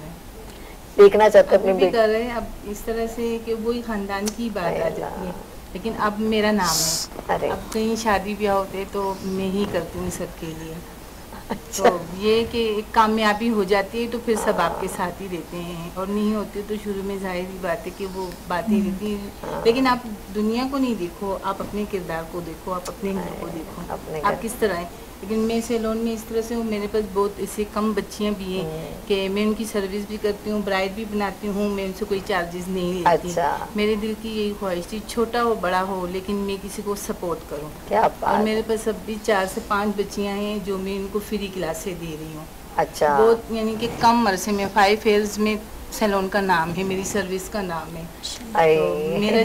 देखना चाहते हैं अपने भी कर रहे हैं। अब इस तरह से कि वही खानदान की बात आ जाती है, लेकिन अब मेरा नाम है। अरे अब कहीं शादी ब्याह होते तो मैं ही करती हूँ सबके लिए। अच्छा। तो ये कि एक कामयाबी हो जाती है तो फिर सब आपके साथ ही देते हैं, और नहीं होती तो शुरू में जाहिर बात है कि वो बातें रहती हैं। लेकिन आप दुनिया को नहीं देखो, आप अपने किरदार को देखो, आप अपने घर को देखो, आप किस तरह हैं। लेकिन मैं सैलून में इस तरह से हूँ, मेरे पास बहुत ऐसे कम बच्चियाँ भी हैं कि मैं उनकी सर्विस भी करती हूँ, ब्राइड भी बनाती हूँ, मैं उनसे कोई चार्जेस नहीं लेती। अच्छा। मेरे दिल की यही ख्वाहिश थी, छोटा हो बड़ा हो, लेकिन मैं किसी को सपोर्ट करूँ। क्या बात। और मेरे पास अब भी चार से पाँच बच्चियाँ हैं जो मैं उनको फ्री क्लासे दे रही हूँ। अच्छा। बहुत यानी कि कम अरसे में, फाइव ईयर्स में सैलून का नाम है, मेरी सर्विस का नाम है। तो मेरा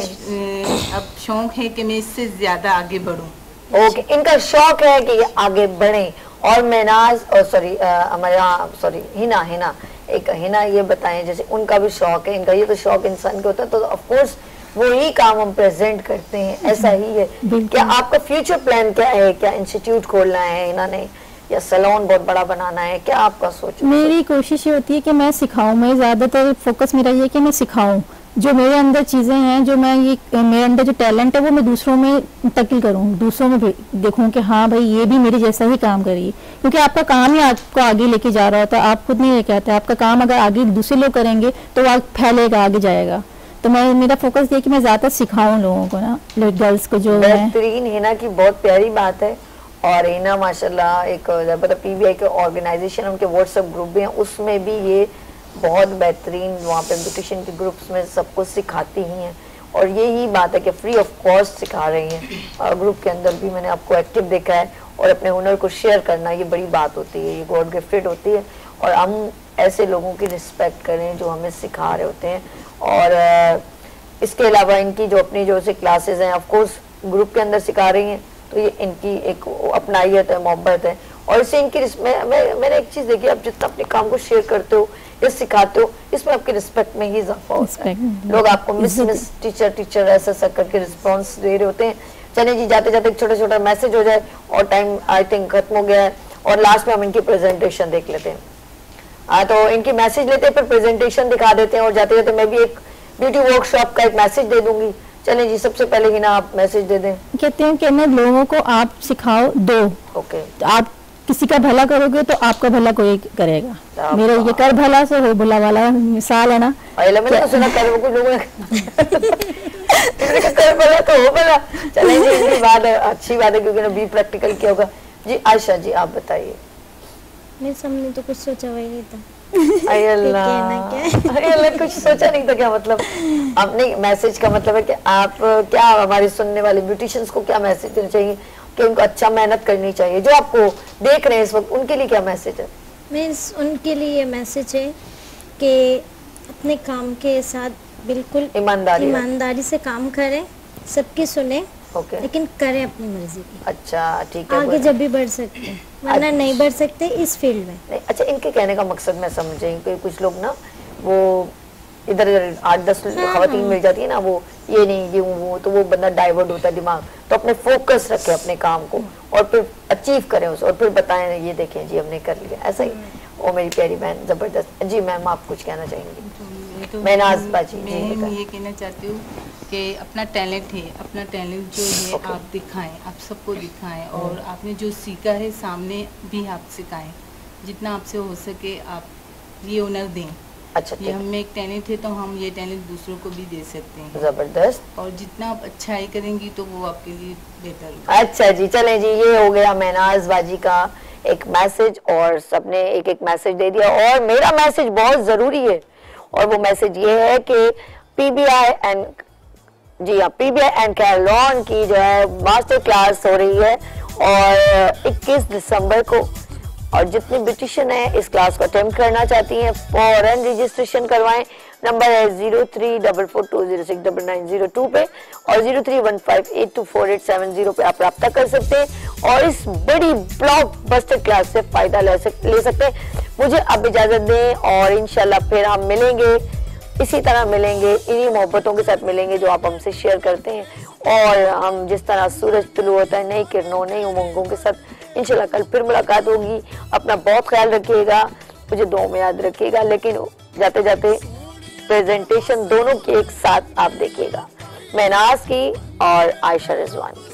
अब शौक है कि मैं इससे ज़्यादा आगे बढ़ूँ। ओके okay, इनका शौक है कि ये आगे बढ़े। और महनाज और सॉरी हमारे यहाँ सॉरी हिना हिना एक हिना ये बताएं, जैसे उनका भी शौक है, इनका ये तो शौक इंसान के होता है, तो ऑफ कोर्स वो ही काम हम प्रेजेंट करते हैं, ऐसा ही है। क्या आपका फ्यूचर प्लान क्या है? क्या इंस्टीट्यूट खोलना है हिना ने, या सैलून बहुत बड़ा बनाना है? क्या आपका सोच? मेरी कोशिश ये होती है कि मैं सिखाऊं, मैं ज़्यादातर फोकस मेरा ये है कि मैं सिखाऊं, जो मेरे अंदर चीज़ें हैं, जो मैं ये मेरे अंदर जो टैलेंट है वो मैं दूसरों में तकिल करूँ, दूसरों में देखूँ कि हाँ भाई ये भी मेरे जैसा ही काम करिए, क्योंकि आपका काम ही आपको आगे लेके जा रहा होता है। आप खुद नहीं ये कहते, आपका काम अगर आगे दूसरे लोग करेंगे तो वो फैलेगा, आगे जाएगा। तो मैं मेरा फोकस ये कि मैं ज़्यादा सिखाऊँ लोगों को ना, गर्ल्स को जो है। बेहतरीन, हिना की बहुत प्यारी बात है। और हिना माशाल्लाह एक मतलब पीवीआई के ऑर्गेनाइजेशन, उनके व्हाट्सएप ग्रुप भी हैं, उसमें भी ये बहुत बेहतरीन वहाँ पे ब्यूटिशियन के ग्रुप्स में सबको सिखाती ही हैं। और यही बात है कि फ्री ऑफ कॉस्ट सिखा रही हैं। और ग्रुप के अंदर भी मैंने आपको एक्टिव देखा है, और अपने हुनर को शेयर करना ये बड़ी बात होती है, ये गॉड गिफ्टेड होती है। और हम ऐसे लोगों की रिस्पेक्ट करें जो हमें सिखा रहे होते हैं। और इसके अलावा इनकी जो अपनी जो से क्लासेस हैं, ऑफ कोर्स ग्रुप के अंदर सिखा रही हैं, तो ये इनकी एक अपनाइयत है, मोहब्बत है। और इससे इनकी मैं, मैं, मैंने एक चीज़ देखी, आप जितना अपने काम को शेयर करते हो या सिखाते हो, इसमें आपके रिस्पेक्ट में ही इजाफा होता है। लोग आपको मिस मिस टीचर टीचर ऐसा ऐसा करके रिस्पॉन्स दे रहे होते हैं। चले जी, जाते जाते एक छोटा छोटा मैसेज हो जाए और टाइम आई थिंक खत्म हो गया है, और लास्ट में हम इनकी प्रेजेंटेशन देख लेते हैं। हाँ, तो इनकी मैसेज लेते हैं, फिर प्रेजेंटेशन दिखा देते हैं, और जाते जाते मैं भी एक ब्यूटी वर्कशॉप का एक मैसेज दे दूंगी। चलें जी, सबसे पहले ही ना आप मैसेज दे दें। कहते हैं कि ना लोगों को आप सिखाओ दो। ओके। तो आप किसी का भला करोगे तो आपका भला कोई करेगा। मेरा ये कर भला से हो भला वाला मिसाल है ना। मैंने तो सुना कर कुछ लोगों ने कर बोला तो हो बोला। चलें जी, इनकी बात है, अच्छी बात है क्योंकि ना बी प्रैक्टिकल किया होगा। जी आयशा जी आप बताइए। मेरे सामने तो कुछ सोचा हुआ ही नहीं था। अरे अल्लाह, अरे अल्लाह, कुछ सोचा नहीं था क्या मतलब? आपने मैसेज का मतलब है कि आप क्या हमारे सुनने वाले ब्यूटिशियंस को क्या मैसेज देना चाहिए कि उनको अच्छा मेहनत करनी चाहिए? जो आपको देख रहे हैं इस वक्त उनके लिए क्या मैसेज है? मैं उनके लिए ये मैसेज है कि अपने काम के साथ बिल्कुल ईमानदारी ईमानदारी से काम करें, सबकी सुने, ओके, लेकिन करें अपनी मर्जी की। अच्छा ठीक है, आगे जब भी बढ़ सकते हैं, वरना नहीं बढ़ सकते इस फील्ड में। नहीं, अच्छा इनके कहने का मकसद मैं समझे कि कुछ लोग ना वो इधर इधर आठ दस खवातीन मिल जाती है ना, वो ये नहीं ये वो, तो वो बंदा डाइवर्ट होता है दिमाग। तो अपने फोकस रखे अपने काम को और फिर अचीव करें उसे और फिर बताएं ये देखें जी हमने कर लिया। ऐसा ही ओ मेरी प्यारी बहन, जबरदस्त। जी मैम आप कुछ कहना चाहेंगी? तो मैं नाज बाजी मैं ये कहना चाहती हूँ कि अपना टैलेंट है, अपना टैलेंट जो है okay. आप दिखाएं, आप सबको दिखाएं और आपने जो सीखा है सामने भी आप सिखाएं, जितना आपसे हो सके आप ये हुनर दें। अच्छा, ये हमें एक टैलेंट है तो हम ये टैलेंट दूसरों को भी दे सकते हैं। जबरदस्त। और जितना आप अच्छाई करेंगी तो वो आपके लिए बेहतर होगा। अच्छा जी, चलें जी, ये हो गया महनाज बाजी का एक मैसेज और सबने एक एक मैसेज दे दिया और मेरा मैसेज बहुत जरूरी है और वो मैसेज ये है कि पीबीआई एंड जी हाँ पीबीआई एंड कैलोन की जो है मास्टर क्लास हो रही है और इक्कीस दिसंबर को, और जितने ब्यूटिशियन है इस क्लास को अटेम्प्ट करना चाहती हैं फौरन रजिस्ट्रेशन करवाएं। नंबर है zero three double four two zero six double nine zero two पे और zero three one five eight two four eight seven zero पे आप रब्ता कर सकते हैं और इस बड़ी ब्लॉकबस्टर क्लास से फायदा ले सकते ले सकते हैं। मुझे अब इजाजत दें और इंशाल्लाह फिर हम मिलेंगे, इसी तरह मिलेंगे, इन्हीं मोहब्बतों के साथ मिलेंगे जो आप हमसे शेयर करते हैं और हम जिस तरह सूरज तुलू होता है नई किरणों नई उमंगों के साथ इंशाल्लाह कल फिर मुलाकात होगी। अपना बहुत ख्याल रखिएगा, मुझे दुआ में याद रखिएगा, लेकिन जाते जाते प्रेजेंटेशन दोनों की एक साथ आप देखिएगा, महनाज की और आयशा रिजवान की।